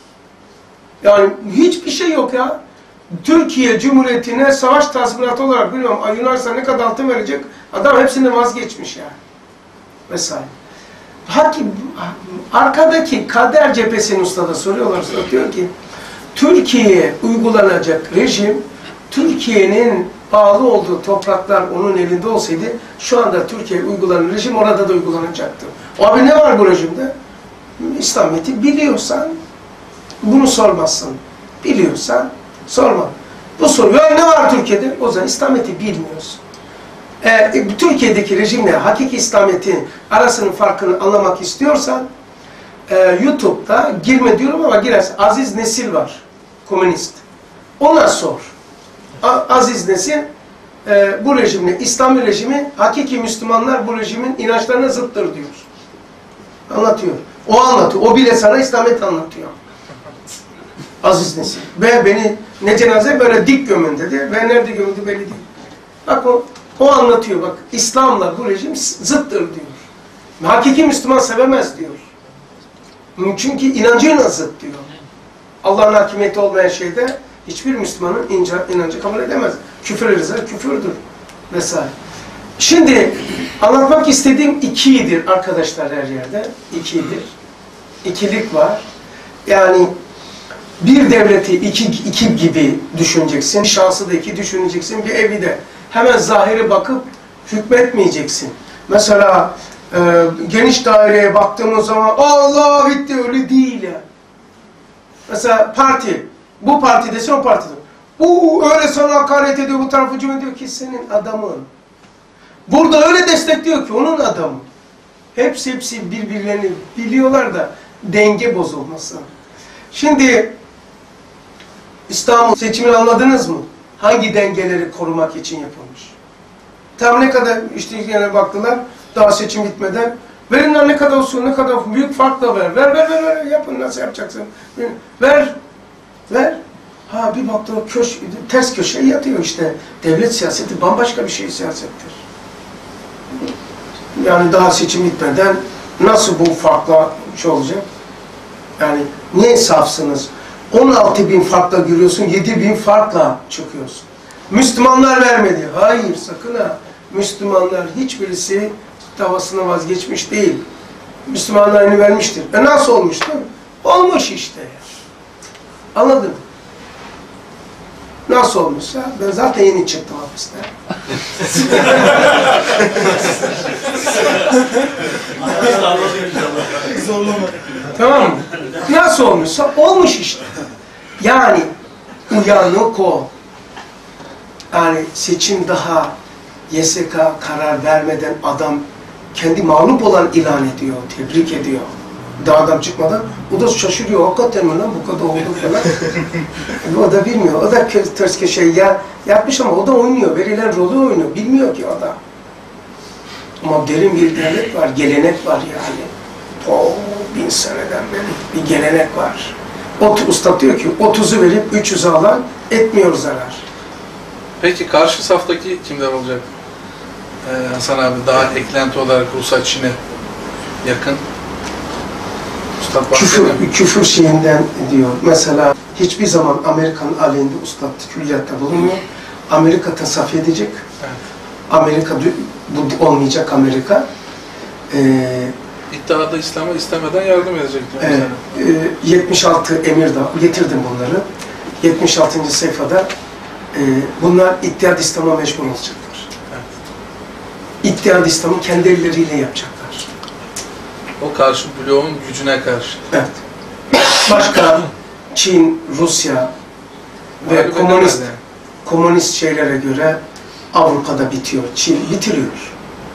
Yani hiçbir şey yok ya. Türkiye Cumhuriyeti'ne savaş tazminatı olarak bilmiyorum Yunanistan ne kadar altın verecek adam hepsini vazgeçmiş yani. Vesaire. Hakim, arkadaki kader cephesini ustada soruyorlar. Diyor ki Türkiye'ye uygulanacak rejim Türkiye'nin bağlı olduğu topraklar onun elinde olsaydı şu anda Türkiye'ye uygulanan rejim orada da uygulanacaktı. O abi ne var bu rejimde? İslamiyet'i biliyorsan bunu sormazsın. Biliyorsan sorma. Bu soruyor ne var Türkiye'de? O zaman İslamiyet'i bilmiyorsun. Ee, Türkiye'deki rejimle hakiki İslamiyet'in arasının farkını anlamak istiyorsan e, YouTube'da girme diyorum ama girersin. Aziz Nesil var. Komünist. Ona sor. A Aziz Nesil e, bu rejimle, İslami rejimi hakiki Müslümanlar bu rejimin inançlarına zıttır diyor. Anlatıyor. O anlatıyor. O bile sana İslamiyet anlatıyor. Aziz Nesil. Ve beni ne cenaze böyle dik gömün dedi. Ve nerede gömüldü belli değil. Bak o, o anlatıyor. Bak İslam'la bu rejim zıttır diyor. Hakiki Müslüman sevemez diyor. Çünkü inancıyla zıt diyor. Allah'ın hakimiyeti olmayan şeyde hiçbir Müslümanın inancı kabul edemez. Küfür eder, küfürdür. Vesaire. Şimdi anlatmak istediğim ikidir arkadaşlar her yerde. İkidir. İkilik var. Yani bir devleti iki, iki gibi düşüneceksin. Şansı da iki düşüneceksin. Bir evi de hemen zahiri bakıp hükmetmeyeceksin. Mesela e, geniş daireye baktığımız zaman Allah bitti, öyle değil ya. Mesela parti. Bu parti desin, o partide. Bu öyle sana hakaret ediyor, bu tarafı cümle diyor ki senin adamın. Burada öyle destekliyor ki onun adamı. Hepsi hepsi birbirlerini biliyorlar da denge bozulması. Şimdi İstanbul seçimini anladınız mı? Hangi dengeleri korumak için yapılmış? Tam ne kadar işte yine baktılar daha seçim bitmeden. Verin lan ne kadar olsun, ne kadar büyük farkla ver. Ver ver ver ver yapın, nasıl yapacaksın? Ver. Ver. Ha bir baktı o köş, ters köşeye yatıyor işte. Devlet siyaseti bambaşka bir şey siyasettir. Yani daha seçim bitmeden nasıl bu farkla şey olacak? Yani niye safsınız? on altı bin farkla giriyorsun, yedi bin farkla çıkıyorsun. Müslümanlar vermedi. Hayır sakın ha. Müslümanlar hiçbirisi davasına vazgeçmiş değil. Müslümanlar aynı vermiştir. E nasıl olmuştu? Olmuş işte. Anladın mı? Nasıl olmuşsa? Ben zaten yeni çıktım hapisten. Tamam mı? Nasıl olmuşsa olmuş işte. Yani uyanık ol. Yani seçim daha Y S K karar vermeden adam kendi mağlup olan ilan ediyor, tebrik ediyor. Daha adam çıkmadan o da şaşırıyor. Hakikaten mi lan bu kadar oldu falan. O da bilmiyor. O da ters köşeyi ya, yapmış ama o da oynuyor. Verilen rolü oynuyor. Bilmiyor ki o da. Ama derin bir devlet var, gelenek var yani. O bin seneden beri bir gelenek var. O usta diyor ki otuzu verip üç yüzü alan etmiyor zarar. Peki karşı saftaki kimler olacak? Ee, Hasan abi daha eklenti olarak Rus'a, Çin'e yakın. Üstad Küfür, küfür şeyinden diyor. Mesela hiçbir zaman Amerika'nın aleyhinde ustad külliyatta bulunmuyor. Amerika tasfiye edecek. Evet. Amerika, bu olmayacak Amerika. Ee, İddiada İslam'a istemeden yardım edecek diyor. Evet, e, yetmiş altı emir daha, getirdim bunları. yetmiş altıncı sayfada e, bunlar İttihad İslam'a meşgul olacaklar. Evet. İttihad İslam'ı kendi elleriyle yapacaklar. O karşı bloğun gücüne karşı. Evet. Başka Çin, Rusya ve Mağlup komünist, edemez yani. komünist şeylere göre Avrupa'da bitiyor. Çin bitiriyor.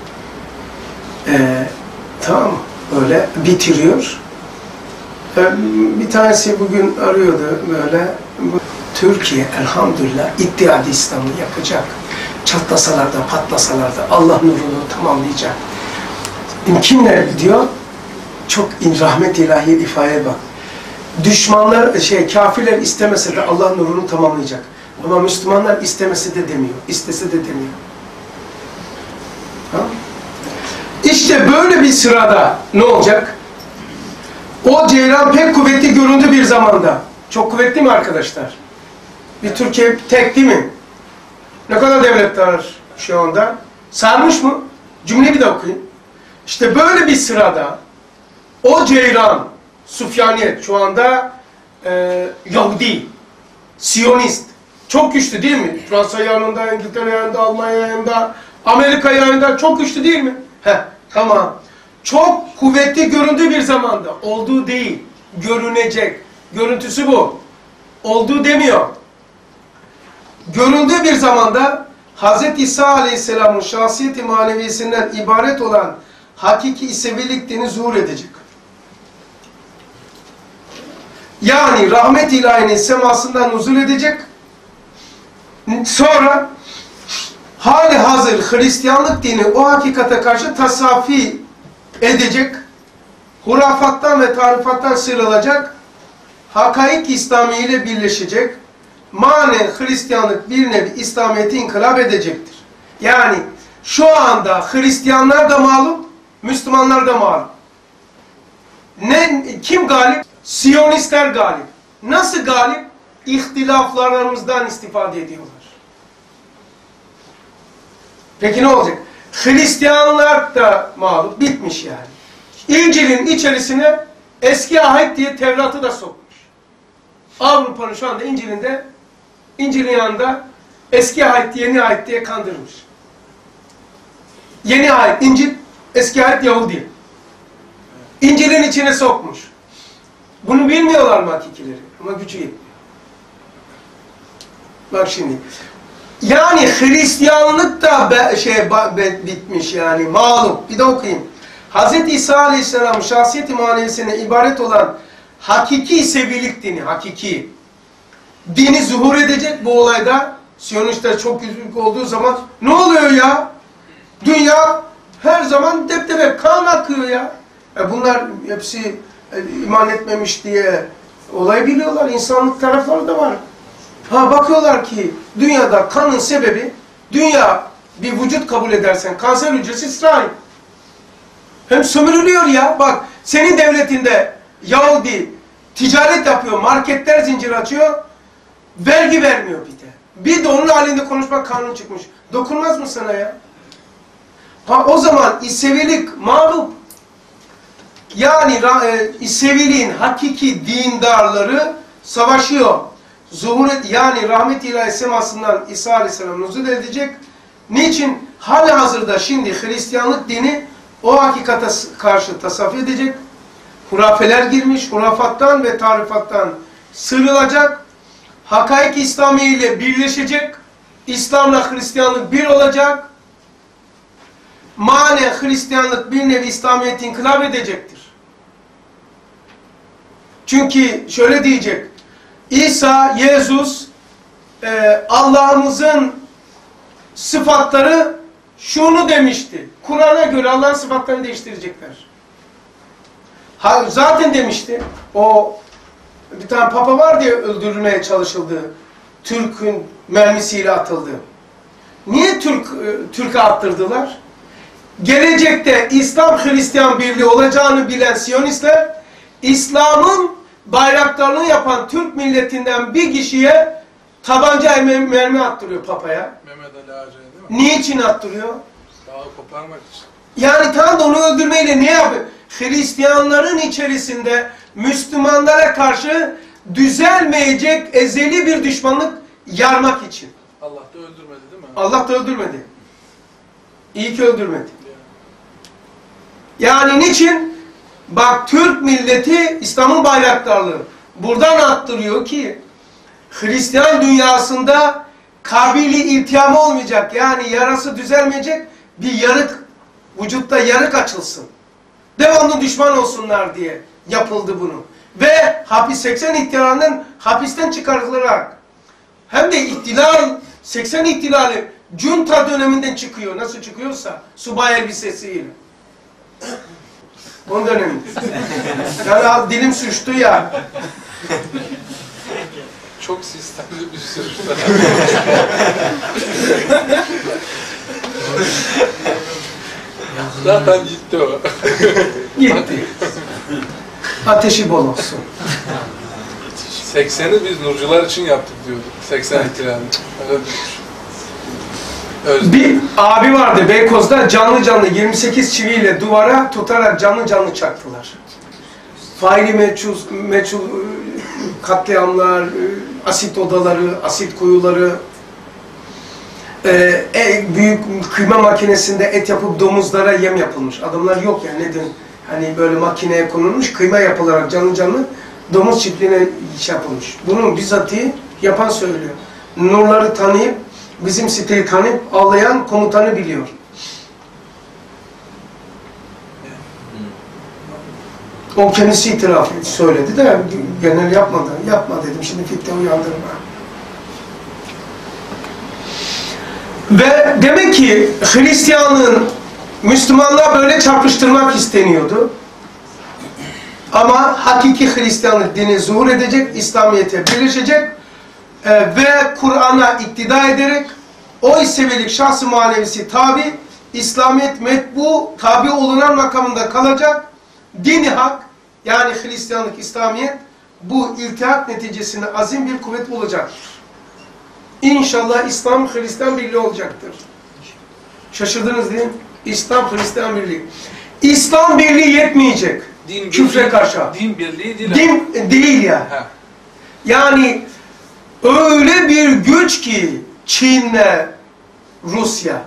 Ee, tamam mı? Öyle bitiriyor. Ee, bir tanesi bugün arıyordu böyle. Türkiye elhamdülillah İttihad-ı İslam'ı yapacak. Çatlasalar da patlasalar da Allah nurunu tamamlayacak. Kimler diyor? Çok rahmet ilahi ifadeye bak. Düşmanlar, şey, kafirler istemese de Allah nurunu tamamlayacak. Ama Müslümanlar istemese de demiyor. İstese de demiyor. Ha? İşte böyle bir sırada ne olacak? O ceylan pek kuvvetli göründü bir zamanda. Çok kuvvetli mi arkadaşlar? Bir Türkiye tek değil mi? Ne kadar devletler var şu anda? Sarmış mı? Cümleyi bir de okuyun. İşte böyle bir sırada o ceylan, Süfyaniyet şu anda e, Yahudi, Siyonist, çok güçlü değil mi? Fransa yanında, İngiltere yanında, Almanya yanında, Amerika yanında çok güçlü değil mi? Heh, tamam. Çok kuvvetli göründüğü bir zamanda, olduğu değil, görünecek. Görüntüsü bu. Olduğu demiyor. Göründüğü bir zamanda Hazreti İsa Aleyhisselam'ın şahsiyeti maneviyesinden ibaret olan hakiki İsevilik dini zuhur edecek. Yani rahmet ilahinin semasından nuzul edecek. Sonra hali hazır Hristiyanlık dini o hakikate karşı tasafi edecek. Hurafattan ve tarifattan sıyrılacak. Hakaik İslami ile birleşecek. Manen Hristiyanlık bir nevi İslamiyet'i inkılap edecektir. Yani şu anda Hristiyanlar da mağlup, Müslümanlar da mağlup. Ne, kim galip? Siyonistler galip. Nasıl galip? İhtilaflarımızdan istifade ediyorlar. Peki ne olacak? Hristiyanlar da mağlup, bitmiş yani. İncil'in içerisine eski ahit diye Tevrat'ı da sokmuş. Avrupa'nın şu anda İncil'inde, İncil'in yanında eski ayet, yeni ayet diye kandırmış. Yeni ayet, İncil, eski ayet Yahudi. İncil'in içine sokmuş. Bunu bilmiyorlar mı hakikileri? Ama gücü yetmiyor. Bak şimdi. Yani Hristiyanlık da be, şey be, bitmiş yani malum. Bir de okuyayım. Hz. İsa Aleyhisselam şahsiyet-i manevisine ibaret olan hakiki sevilik dini, hakiki dini zuhur edecek bu olayda. Siyonistler çok yüzlük olduğu zaman ne oluyor ya? Dünya her zaman deptebe kan akıyor ya. E bunlar hepsi e, iman etmemiş diye olay biliyorlar. İnsanlık tarafları da var. Ha bakıyorlar ki dünyada kanın sebebi, dünya bir vücut kabul edersen kanser hücresi İsrail. Hem sömürülüyor ya. Bak senin devletinde Yahudi ticaret yapıyor, marketler zincir açıyor, vergi vermiyor bir de. Bir de onun halinde konuşmak kanun çıkmış. Dokunmaz mı sana ya? Ha o zaman İsevilik mağlup. Yani e, İseviliğin hakiki dindarları savaşıyor. Zuhur et, yani rahmet-i ilahi semasından İsa Aleyhisselam nuzul edecek. Niçin? Hali hazırda şimdi Hristiyanlık dini o hakikate karşı tasavvuf edecek. Hurafeler girmiş, hurafattan ve tarifattan sıyrılacak. Hakaik İslami ile birleşecek. İslam'la Hristiyanlık bir olacak. Mane Hristiyanlık bir nevi İslamiyet'i inkılap edecektir. Çünkü şöyle diyecek. İsa, Yesus, e, Allah'ımızın sıfatları şunu demişti. Kur'an'a göre Allah'ın sıfatlarını değiştirecekler. Ha, zaten demişti. O bir tane papa var diye öldürülmeye çalışıldı. Türk'ün mermisiyle atıldı. Niye Türk e, Türk'e attırdılar? Gelecekte İslam Hristiyan birliği olacağını bilen Siyonistler, İslam'ın bayraklarını yapan Türk milletinden bir kişiye tabanca mermi attırıyor papaya. Mehmet Ali Ağacı'ya değil mi? Niçin attırıyor? Dağı koparmak için. Yani tam da onu öldürmeyle ne yapıyor? Hristiyanların içerisinde Müslümanlara karşı düzelmeyecek ezeli bir düşmanlık yarmak için. Allah da öldürmedi değil mi? Allah da öldürmedi. İyi ki öldürmedi. Yani niçin? Bak Türk milleti İslam'ın bayraktarlığı. Buradan attırıyor ki Hristiyan dünyasında kabili iltiham olmayacak. Yani yarası düzelmeyecek bir yarık, vücutta yarık açılsın. Devamlı düşman olsunlar diye yapıldı bunu. Ve hapis seksen ihtilalinin hapisten çıkarılarak hem de ihtilal, seksen ihtilali junta döneminden çıkıyor. Nasıl çıkıyorsa subay elbisesiyle. O döneminde. Yani dilim sürçtü ya. Çok sistemli bir sürü. Zaten gitti o. Gitti. Ateşi bol olsun. sekseni biz nurcular için yaptık diyorduk. seksen ihtilalini. Öyle diyormuş. Özlem. Bir abi vardı Beykoz'da canlı canlı yirmi sekiz çiviyle duvara tutarak canlı canlı çaktılar. Faili meçhul, meçhul katliamlar, asit odaları, asit kuyuları, e, büyük kıyma makinesinde et yapıp domuzlara yem yapılmış. Adamlar yok yani neden? Hani böyle makineye konulmuş, kıyma yapılarak canlı canlı domuz çiftliğine şey yapılmış. Bunun bizzatı yapan söylüyor. Nurları tanıyıp, bizim siteyi tanıyıp ağlayan komutanı biliyor. O kendisi itiraf söyledi de genel yapmadı. Yapma dedim, şimdi fitne uyandırma. Ve demek ki Hristiyanlığın Müslümanlığa böyle çarpıştırmak isteniyordu. Ama hakiki Hristiyanlık dini zuhur edecek, İslamiyet'e birleşecek e, ve Kur'an'a iktida ederek o seviyelik şahs-ı manevisi tabi, İslamiyet metbu, tabi olunan makamında kalacak. Dini hak, yani Hristiyanlık, İslamiyet bu iltihak neticesinde azim bir kuvvet olacaktır. İnşallah İslam Hristiyan birliği olacaktır. Şaşırdınız değil mi? İslam Hristiyan birliği. İslam birliği yetmeyecek. Din Küfre birliği, karşı. Din birliği değil. Din değil ya. Ha. Yani öyle bir güç ki Çin'le Rusya.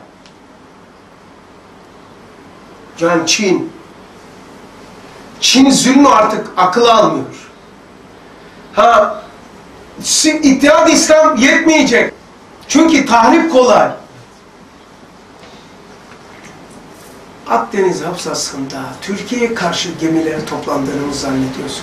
Yani Çin. Çin zulmü artık akıl almıyor. Ha, İttihat İslam yetmeyecek. Çünkü tahrip kolay. Akdeniz Havzası'nda Türkiye'ye karşı gemileri toplandığını mı zannediyorsunuz?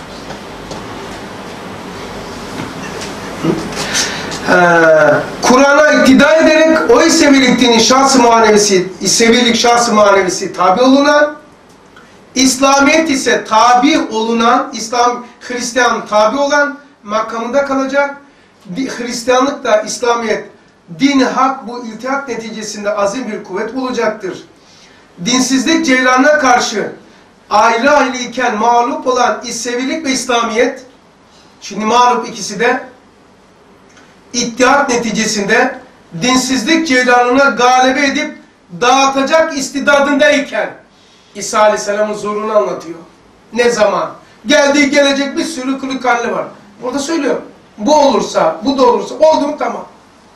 Ee, Kur'an'a iktida ederek o İsevilik dinin şahs-ı manevisi, İsevilik şahs-ı manevisi tabi olunan, İslamiyet ise tabi olunan, İslam, Hristiyan tabi olan makamında kalacak. Hristiyanlık da İslamiyet, din, hak bu iltihak neticesinde azim bir kuvvet bulacaktır. Dinsizlik ceylanına karşı ayrı ayrı iken mağlup olan İsevilik ve İslamiyet, şimdi mağlup ikisi de, İttihat neticesinde dinsizlik ceylanına galebe edip dağıtacak istidadındayken İsa Aleyhisselam'ın zorunu anlatıyor. Ne zaman? Geldiği gelecek bir sürü kırık halli var. Burada söylüyor. Bu olursa, bu da olursa, oldu mu tamam.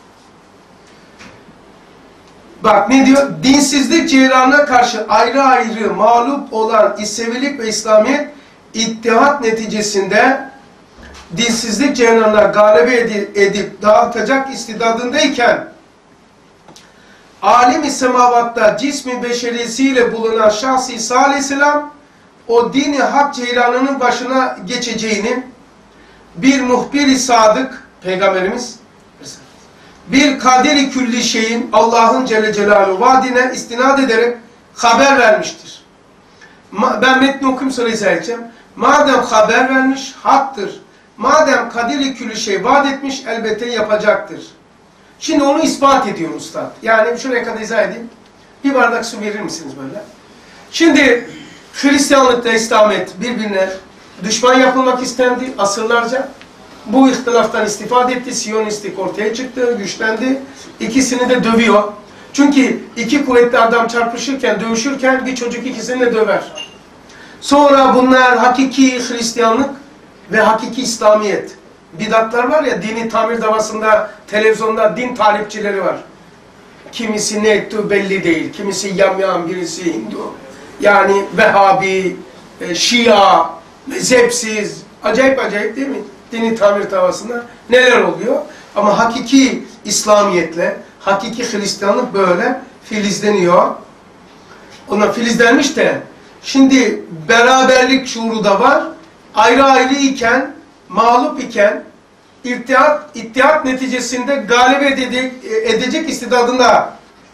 Bak ne diyor? Dinsizlik ceylanına karşı ayrı ayrı mağlup olan İsevilik ve İslamiyet ittihat neticesinde dinsizlik ceylanına galebe edip, edip dağıtacak istidadındayken alim-i semavatta cismi beşerisiyle bulunan şahs İsa Aleyhisselam o dini hak ceylanının başına geçeceğini bir muhbir-i sadık Peygamberimiz bir kaderi külli şeyin Allah'ın Celle Celaluhu vaadine istinad ederek haber vermiştir. Ben metni okuyayım sonra izah edeceğim. Madem haber vermiş, haktır. Madem kaderi külli şey vaat etmiş, elbette yapacaktır. Şimdi onu ispat ediyor Ustad. Yani şuraya kadar izah edeyim. Bir bardak su verir misiniz böyle? Şimdi Hristiyanlıkta İslamiyet birbirine düşman yapılmak istendi asırlarca. Bu ihtilaftan istifade etti. Siyonistlik ortaya çıktı, güçlendi. İkisini de dövüyor. Çünkü iki kuvvetli adam çarpışırken, dövüşürken bir çocuk ikisini de döver. Sonra bunlar hakiki Hristiyanlık ve hakiki İslamiyet. Bidatlar var ya, dini tamir davasında, televizyonda din talipçileri var. Kimisi ne ettiği belli değil. Kimisi yamyam, birisi Hindu. Yani Vehhabi, e, Şia, mezhepsiz. Acayip acayip değil mi? Dini tamir davasında neler oluyor? Ama hakiki İslamiyetle, hakiki Hristiyanlık böyle filizleniyor. Ona filizlenmiş de, şimdi beraberlik şuuru da var. Ayrı ayrı iken, mağlup iken, İttihat, ittihat neticesinde galip edecek, edecek istidadında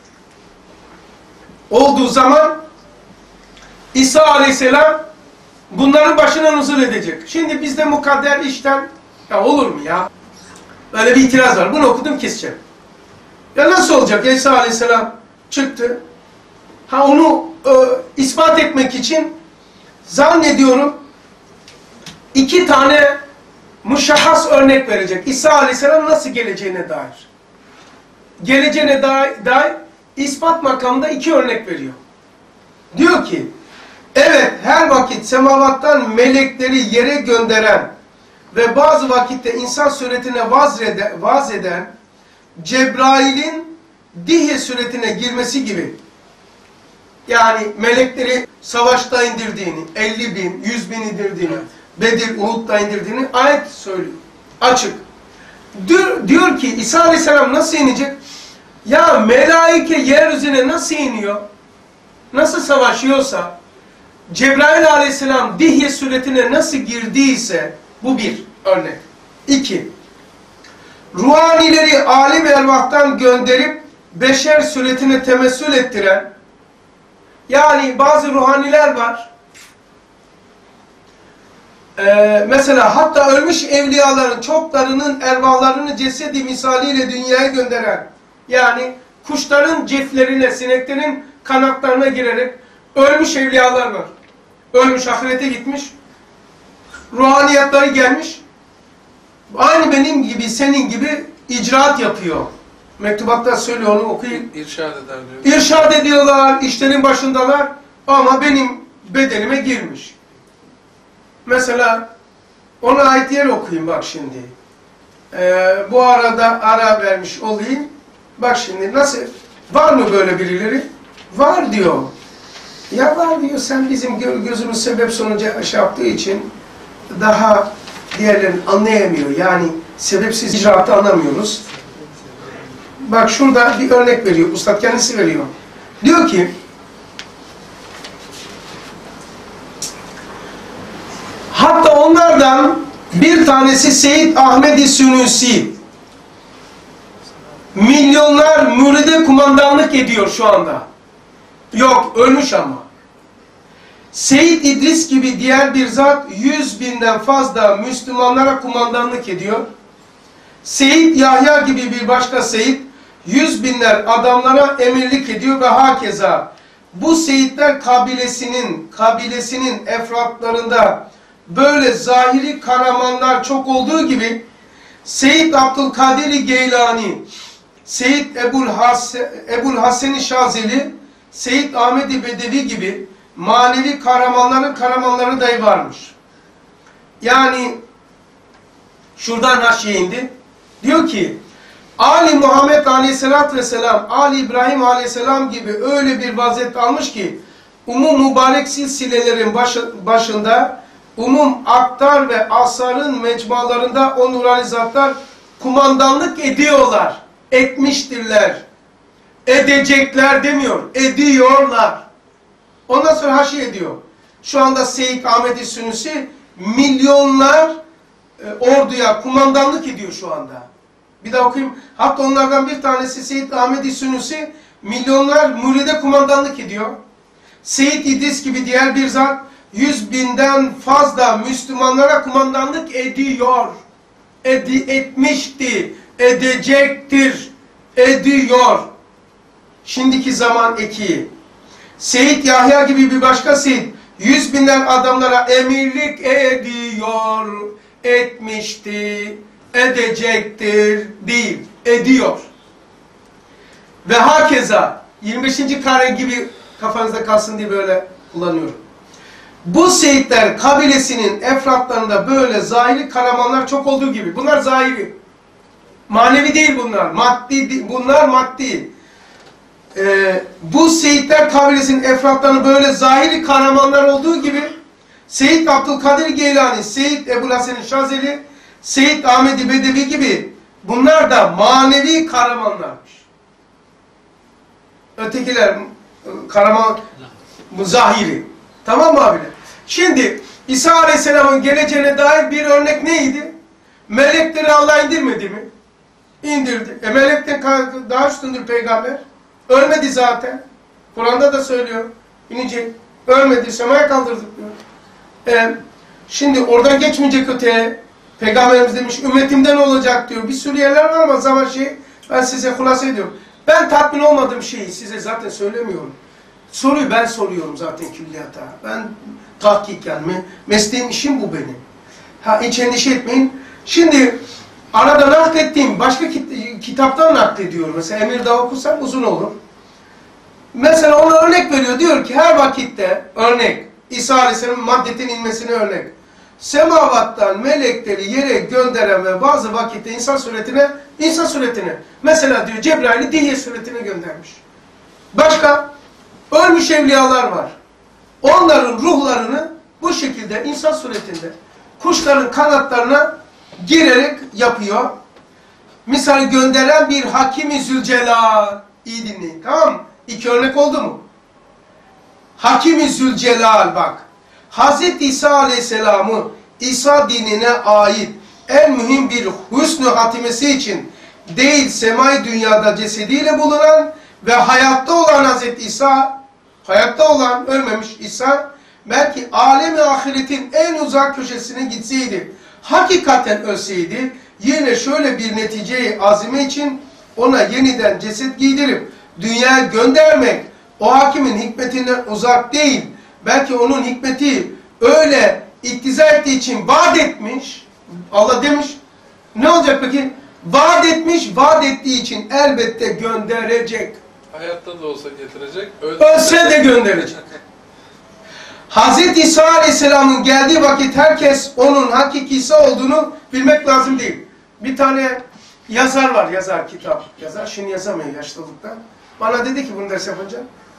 olduğu zaman İsa Aleyhisselam bunların başına nuzul edecek. Şimdi bizde mukadder işten, ya olur mu ya? Böyle bir itiraz var. Bunu okudum keseceğim. Ya nasıl olacak? İsa Aleyhisselam çıktı. Ha onu e, ispat etmek için zannediyorum iki tane müşahhas örnek verecek. İsa Aleyhisselam nasıl geleceğine dair. Geleceğine dair, dair ispat makamında iki örnek veriyor. Diyor ki, evet her vakit semavattan melekleri yere gönderen ve bazı vakitte insan suretine vaz eden, vaz eden Cebrail'in Dihye suretine girmesi gibi, yani melekleri savaşta indirdiğini, elli bin, yüz bin indirdiğini, Bedir, Uhud'da indirdiğini ayet söylüyor. Açık. Diyor, diyor ki İsa Aleyhisselam nasıl inecek? Ya melaike yeryüzüne nasıl iniyor? Nasıl savaşıyorsa, Cebrail Aleyhisselam Dihye suretine nasıl girdiyse, bu bir örnek. İki, ruhanileri alim ervahtan gönderip beşer suretine temessül ettiren, yani bazı ruhaniler var, Ee, mesela hatta ölmüş evliyaların çoklarının ervahlarını cesedi misaliyle dünyaya gönderen, yani kuşların ceflerine, sineklerin kanatlarına girerek ölmüş evliyalar var. Ölmüş, ahirete gitmiş, ruhaniyatları gelmiş, aynı benim gibi, senin gibi icraat yapıyor. Mektubatta söylüyor, onu okuyun. İrşad eder diyor. İrşad ediyorlar, işlerin başındalar ama benim bedenime girmiş. Mesela ona ait yer okuyayım bak şimdi. Ee, bu arada ara vermiş olayım. Bak şimdi nasıl, var mı böyle birileri? Var diyor. Ya var diyor, sen bizim gözümüz sebep sonucu şey yaptığı için daha diğerlerini anlayamıyor. Yani sebepsiz icraatı anlamıyoruz. Bak şurada bir örnek veriyor. Ustad kendisi veriyor. Diyor ki hatta onlardan bir tanesi Seyyid Ahmed-i Sünusi. Milyonlar müride kumandanlık ediyor şu anda. Yok, ölmüş ama. Seyyid İdris gibi diğer bir zat yüz binden fazla Müslümanlara kumandanlık ediyor. Seyyid Yahya gibi bir başka Seyyid yüz binler adamlara emirlik ediyor ve hakeza. Bu Seyyidler kabilesinin, kabilesinin efratlarında böyle zahiri kahramanlar çok olduğu gibi Seyyid Abdülkadir Geylani, Seyyid Ebul Hasen, Ebul Hasen-i Şazeli, Seyyid Ahmed-i Bedevi gibi manevi kahramanların kahramanları dahi varmış. Yani şuradan haşiye indi. Diyor ki Ali Muhammed Aleyhisselatü Vesselam, Ali İbrahim Aleyhisselam gibi öyle bir vaziyet almış ki umum mübarek silsilelerin başı, başında umum aktar ve asarın mecmualarında o nurani zatlar kumandanlık ediyorlar. Etmiştirler. Edecekler demiyor. Ediyorlar. Ondan sonra haşiye ediyor. Şu anda Seyyid Ahmed-i Sünusi milyonlar e, orduya kumandanlık ediyor şu anda. Bir daha okuyayım. Hatta onlardan bir tanesi Seyyid Ahmed-i Sünusi milyonlar müride kumandanlık ediyor. Seyyid İdris gibi diğer bir zat yüz binden fazla Müslümanlara kumandanlık ediyor. Edi, etmişti. Edecektir. Ediyor. Şimdiki zaman eki. Seyyid Yahya gibi bir başka Seyyid yüz binler adamlara emirlik ediyor. Etmişti. Edecektir. Değil. Ediyor. Ve hakeza yirmi beşinci kare gibi kafanızda kalsın diye böyle kullanıyorum. Bu Seyyidler kabilesinin efratlarında böyle zahiri kahramanlar çok olduğu gibi. Bunlar zahiri. Manevi değil bunlar. Maddi, bunlar maddi. Ee, bu Seyyidler kabilesinin efratlarında böyle zahiri kahramanlar olduğu gibi Seyyid Abdülkadir Geylani, Seyyid Ebul Hasen Şazeli, Seyyid Ahmed-i Bedevi gibi bunlar da manevi kahramanlarmış. Ötekiler kahraman zahiri. Tamam mı abiler? Şimdi İsa Aleyhisselam'ın geleceğine dair bir örnek neydi? Melekleri Allah indirmedi mi? İndirdi. E melekten daha üstündür peygamber. Ölmedi zaten. Kur'an'da da söylüyor. İnecek. Ölmedi. Semaya kaldırdık diyor. E, şimdi oradan geçmeyecek öteye. Peygamberimiz demiş ümmetimden olacak diyor. Bir sürü yerler var ama zaman şey ben size hulasa ediyorum. Ben tatmin olmadığım şeyi size zaten söylemiyorum. Soruyu ben soruyorum zaten külliyata. Ben tahkik yani. Mesleğim, işim bu benim. Ha, hiç endişe etmeyin. Şimdi arada naklettiğim başka kit kitaptan naklediyorum. Mesela Emirdağ okursam uzun olur. Mesela ona örnek veriyor. Diyor ki her vakitte örnek. İsa Aleyhisselam'ın maddetin inmesine örnek. Semavattan melekleri yere gönderen ve bazı vakitte insan suretine, insan suretine. Mesela diyor Cebrail'i Dihye suretine göndermiş. Başka? Ölmüş evliyalar var. Onların ruhlarını bu şekilde insan suretinde kuşların kanatlarına girerek yapıyor. Misal gönderen bir Hakim-i Zülcelal. İyi dinleyin, tamam mı? İki örnek oldu mu? Hakim-i Zülcelal bak. Hazreti İsa Aleyhisselam'ı İsa dinine ait en mühim bir hüsnü hatimesi için değil semai dünyada cesediyle bulunan ve hayatta olan Hazreti İsa, hayatta olan ölmemiş İsa belki alemi ahiretin en uzak köşesine gitseydi, hakikaten ölseydi yine şöyle bir neticeyi azime için ona yeniden ceset giydirip dünyaya göndermek o hakimin hikmetinden uzak değil. Belki onun hikmeti öyle iktiza ettiği için vaat etmiş. Allah demiş. Ne olacak peki? Vaat etmiş, vaat ettiği için elbette gönderecek. Hayatta da olsa getirecek. Ölse de gönderecek. Hazreti İsa Aleyhisselam'ın geldiği vakit herkes onun hakiki İsa olduğunu bilmek lazım değil. Bir tane yazar var, yazar, kitap yazar. Şimdi yazamıyor yaşlılıkta. Bana dedi ki bunu ders yapınca.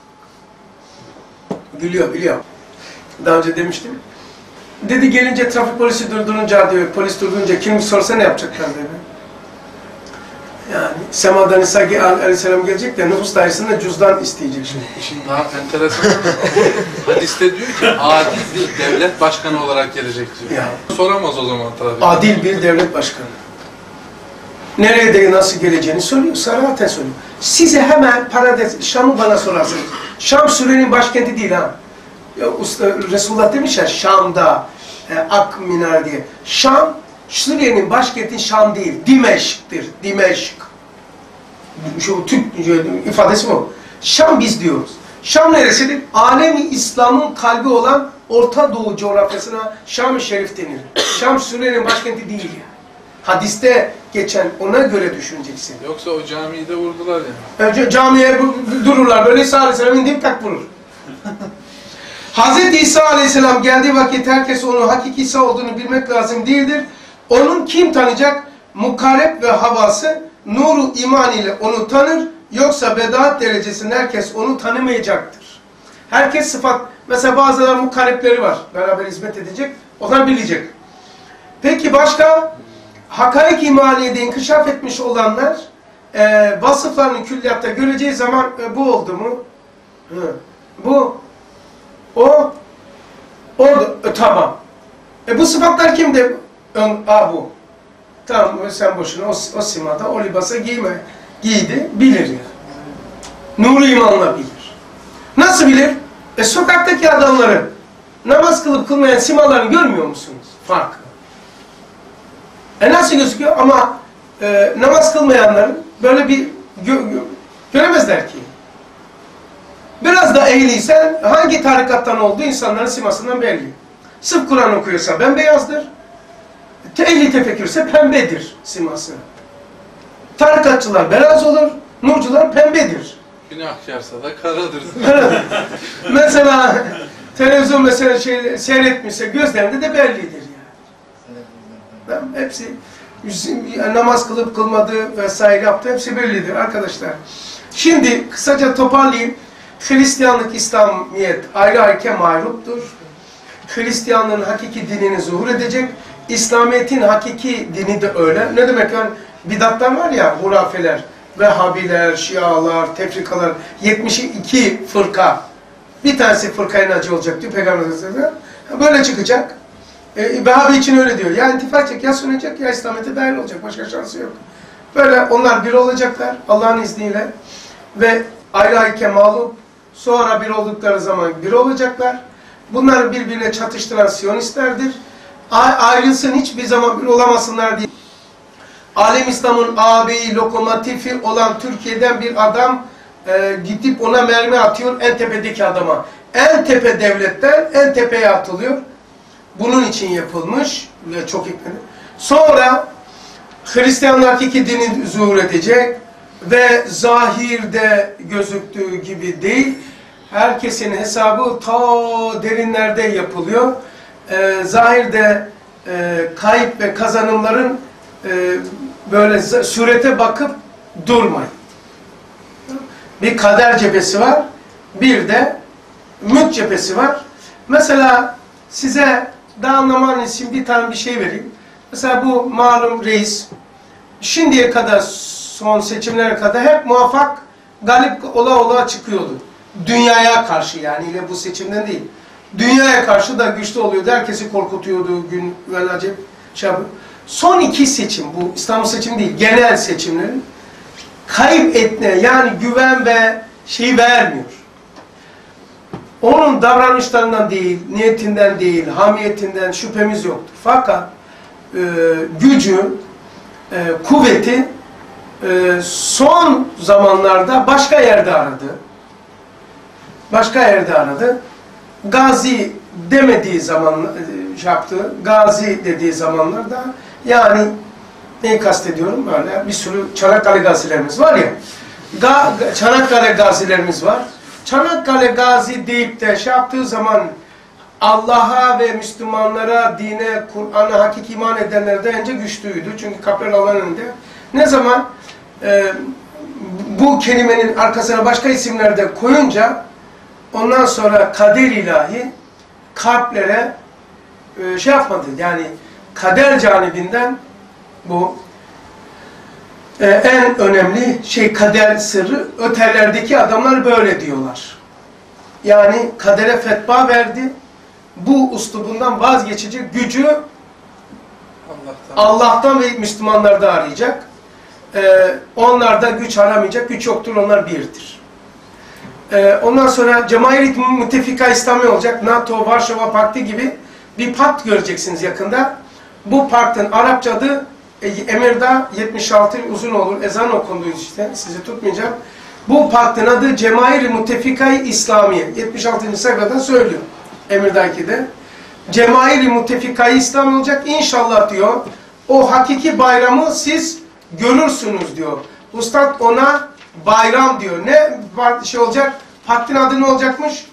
Gülüyor, biliyor. Daha önce demiştim. Dedi gelince trafik polisi durdurunca diyor, polis durdurunca kim sorsa ne yapacaklar dedi. Yani Semadan İsa Aleyhisselam gelecek de nüfus dairesinde cüzdan isteyecek şimdi. İşin daha enteresan. Hadiste diyor ki adil bir devlet başkanı olarak gelecek diyor. Ya. Soramaz o zaman tabii. Adil bir devlet başkanı. Nereye de nasıl geleceğini soruyor, sarahaten soruyor. Size hemen parades, Şam'ı bana sorarsınız. Şam Suriye'nin başkenti değil ha. Ya, usta, Resulullah demiş ya Şam'da, e, Ak Minar diye. Şam, Suriye'nin başkenti Şam değil, Dimeşk'tir, Dimeşk. Şu Türk ifadesi bu. Şam biz diyoruz. Şam neresidir? Alemi İslam'ın kalbi olan Orta Doğu coğrafyasına Şam-ı Şerif denir. Şam Suriye'nin başkenti değil yani. Hadiste geçen ona göre düşüneceksin. Yoksa o camiyi de vurdular yani. Önce camiye dururlar. Böyle İsa Aleyhisselam indiğim tak vurur. Hazreti İsa Aleyhisselam geldiği vakit herkes onun hakiki İsa olduğunu bilmek lazım değildir. Onun kim tanıyacak? Mukarreb ve havası nuru iman ile onu tanır. Yoksa bedaat derecesinde herkes onu tanımayacaktır. Herkes sıfat. Mesela bazıları mukarrepleri var. Beraber hizmet edecek. Onlar bilecek. Peki başka? Hakaik imaniyede inkişaf etmiş olanlar e, vasıflarını külliyatta göreceği zaman e, bu oldu mu? Hı. Bu o o e, tamam. E bu sıfatlar kimde? Ön, a bu. Tamam sen boşuna o, o simada o libasa giyme. Giydi, bilir yani. Nuru imanla bilir. Nasıl bilir? E sokaktaki adamları namaz kılıp kılmayan simalarını görmüyor musunuz? Farkı. E nasıl gözüküyor? Ama e, namaz kılmayanların böyle bir gö gö göremezler ki. Biraz da ehliysen hangi tarikattan olduğu insanların simasından belli. Sırf Kur'an okuyorsa bembeyazdır. Ehli tefekkürse pembedir siması. Tarikatçılar beyaz olur, nurcular pembedir. Günahkarsa da karadır. Mesela televizyon mesela şey, seyretmişse gözlerinde de bellidir yani. Hepsi namaz kılıp kılmadığı vesaire yaptı, hepsi bellidir arkadaşlar. Şimdi kısaca toparlayayım. Hristiyanlık, İslamiyet ayrı ayrı mağruptur. Hristiyanlığın hakiki dinini zuhur edecek. İslamiyet'in hakiki dini de öyle. Ne demek yani? Bidatlar var ya, hurafeler, Vehhabiler, Şialar, tefrikalar, yetmiş iki fırka. Bir tanesi fırkaya naci olacak diyor Peygamber Aleyhisselam. Böyle çıkacak. E, Vehhabi için öyle diyor. Ya intifak edecek, ya sönecek, ya İslamiyet'e dahil olacak. Başka şansı yok. Böyle onlar bir olacaklar Allah'ın izniyle. Ve ayrı ayrı mağlup. Sonra bir oldukları zaman bir olacaklar. Bunlar birbirine çatıştıran Siyonistlerdir. Ayrılsın hiçbir zaman bir olamasınlar diye. Alem İslam'ın ağabeyi, lokomotifi olan Türkiye'den bir adam e, gidip ona mermi atıyor en tepedeki adama. En tepe devletten en tepeye atılıyor. Bunun için yapılmış ve çok hikmetli. Sonra Hristiyanlar hakiki dini zuhur edecek ve zahirde gözüktüğü gibi değil. Herkesin hesabı ta derinlerde yapılıyor. Ee, zahirde e, kayıp ve kazanımların e, böyle surete bakıp durmayın. Bir kader cephesi var, bir de mülk cephesi var. Mesela size daha anlamanız için bir tane bir şey vereyim. Mesela bu malum reis şimdiye kadar, son seçimlere kadar hep muvaffak, galip ola ola çıkıyordu. Dünyaya karşı yani, ile bu seçimden değil. Dünyaya karşı da güçlü oluyordu. Herkesi korkutuyordu gün ve acep şey yapıyor. Son iki seçim, bu İstanbul seçimi değil, genel seçimlerin kayıp etme yani güven ve şey vermiyor. Onun davranışlarından değil, niyetinden değil, hamiyetinden şüphemiz yoktur. Fakat e, gücü, e, kuvveti e, son zamanlarda başka yerde aradı. Başka yerde aradı. Gazi demediği zaman şey yaptı, Gazi dediği zamanlarda yani neyi kastediyorum böyle bir sürü Çanakkale gazilerimiz var ya, Ga Çanakkale gazilerimiz var. Çanakkale Gazi deyip de şey yaptığı zaman Allah'a ve Müslümanlara, dine, Kur'an'a hakiki iman edenler de önce güçlüydü. Çünkü kaprer Allah'ın önünde. Ne zaman e, bu kelimenin arkasına başka isimler de koyunca ondan sonra kader ilahi kalplere e, şey yapmadı. Yani kader canibinden bu e, en önemli şey kader sırrı. Ötelerdeki adamlar böyle diyorlar. Yani kadere fetva verdi. Bu uslubundan vazgeçecek gücü Allah'tan, Allah'tan ve Müslümanlarda arayacak. Ee, onlarda güç aramayacak. Güç yoktur, onlar birdir. Ee, ondan sonra Cemail-i Müttefika İslami olacak. NATO, Varşova Paktı gibi bir pakt göreceksiniz yakında. Bu paktın Arapça adı e, Emirdağ yetmiş altı uzun olur. Ezan okundu işte. Sizi tutmayacağım. Bu paktın adı Cemail-i Müttefika-i İslamiye. yetmiş altıncı sayfadan söylüyor. Emirdağ iki'de. Cemail-i Müttefika-i İslam olacak. İnşallah diyor. O hakiki bayramı siz görürsünüz diyor. Ustad ona bayram diyor. Ne şey olacak? Paktın adı ne olacakmış?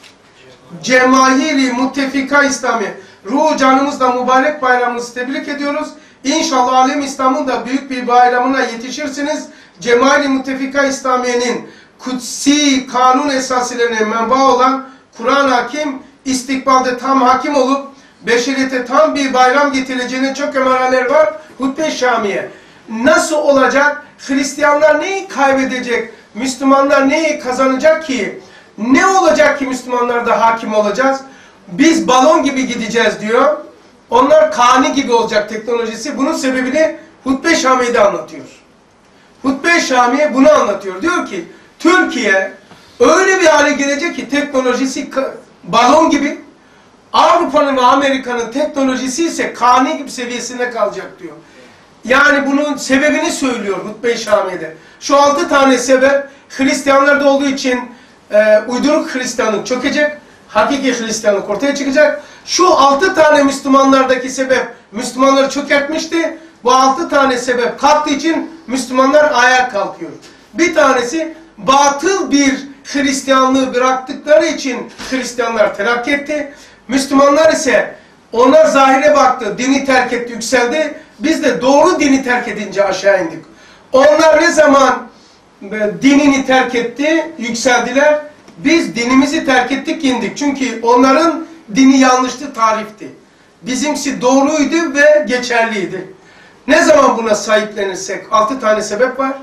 Cemail-i Müttefika İslami. Ruhu canımızla mübarek bayramımızı tebrik ediyoruz. İnşallah alem İslam'ın da büyük bir bayramına yetişirsiniz. Cemail-i Müttefika İslamiye'nin kutsi kanun esasilerine menba olan Kur'an hakim, istikbalde tam hakim olup beşeriyete tam bir bayram getireceğine çok emareler var. Hutbe-i Şamiye. Nasıl olacak? Hristiyanlar neyi kaybedecek? Müslümanlar neyi kazanacak ki? Ne olacak ki Müslümanlar da hakim olacağız? Biz balon gibi gideceğiz diyor. Onlar kani gibi olacak teknolojisi. Bunun sebebini Hutbe-i Şamiye'de anlatıyor. Hutbe-i Şamiye bunu anlatıyor. Diyor ki Türkiye öyle bir hale gelecek ki teknolojisi balon gibi, Avrupa'nın ve Amerika'nın teknolojisi ise kani gibi seviyesinde kalacak diyor. Yani bunun sebebini söylüyor Hutbe-i Şamiye'de. Şu altı tane sebep Hristiyanlarda olduğu için e, uyduruk Hristiyanlık çökecek, hakiki Hristiyanlık ortaya çıkacak. Şu altı tane Müslümanlardaki sebep Müslümanları çökertmişti. Bu altı tane sebep kalktığı için Müslümanlar ayağa kalkıyor. Bir tanesi batıl bir Hristiyanlığı bıraktıkları için Hristiyanlar terakki etti. Müslümanlar ise ona zahire baktı, dini terk etti, yükseldi. Biz de doğru dini terk edince aşağı indik. Onlar ne zaman dinini terk etti, yükseldiler. Biz dinimizi terk ettik, indik. Çünkü onların dini yanlıştı, tarifti. Bizimsi doğruydu ve geçerliydi. Ne zaman buna sahiplenirsek, altı tane sebep var.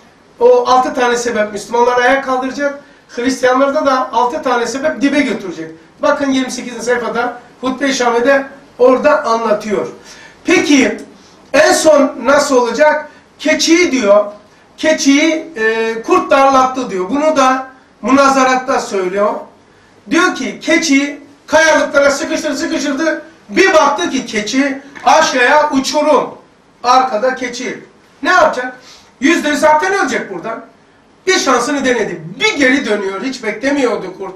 O altı tane sebep Müslümanları ayağa kaldıracak. Hristiyanlarda da altı tane sebep dibe götürecek. Bakın yirmi sekizinci sayfada Hutbe-i Şamiye'de orada anlatıyor. Peki en son nasıl olacak? Keçiyi diyor. Keçiyi e, kurt darlattı diyor. Bunu da münazaratta söylüyor. Diyor ki keçi kayalıklara sıkıştırdı sıkıştırdı. Bir baktı ki keçi aşağıya uçurum. Arkada keçi. Ne yapacak? Yüzde yüz zaten ölecek buradan. Bir şansını denedi. Bir geri dönüyor. Hiç beklemiyordu kurt.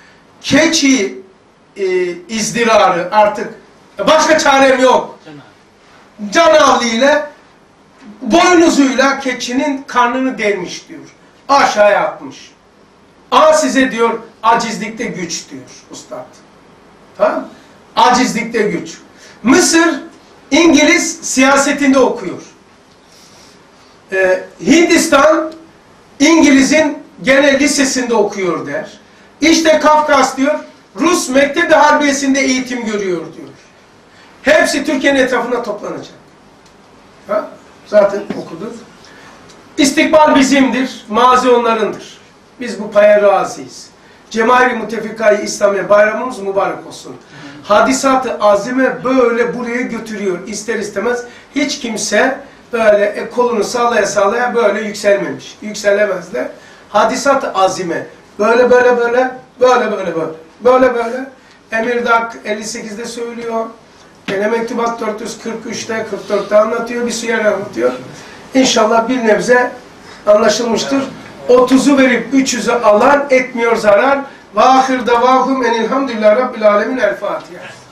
Keçi e, izdirarı artık. Başka çarem yok. Canavliyle boynuzuyla keçinin karnını delmiş diyor. Aşağıya atmış. Aa size diyor acizlikte güç diyor ustad. Tamam? Acizlikte güç. Mısır İngiliz siyasetinde okuyor. Ee, Hindistan İngiliz'in gene lisesinde okuyor der. İşte Kafkas diyor Rus Mektebi Harbiyesi'nde eğitim görüyor diyor. Hepsi Türkiye'nin etrafına toplanacak. Ha? Zaten okuduk. İstikbal bizimdir, mazi onlarındır. Biz bu paya razıyız. Cemail-i Müttefika-i İslamiye bayramımız mübarek olsun. Hadisat-ı azime böyle buraya götürüyor ister istemez. Hiç kimse böyle kolunu sallaya sallaya böyle yükselmemiş. Yükselemez de. Hadisat-ı azime böyle böyle böyle böyle böyle böyle böyle böyle. Emirdağ elli sekizde söylüyor. Gene Mektubat dört yüz kırk üçte kırk dörtte anlatıyor. Bir süre anlatıyor. İnşallah bir nebze anlaşılmıştır. otuzu verip üç yüzü alan etmiyor zarar. Ve ahir davahum enilhamdülillah Rabbil alemin el Fatiha.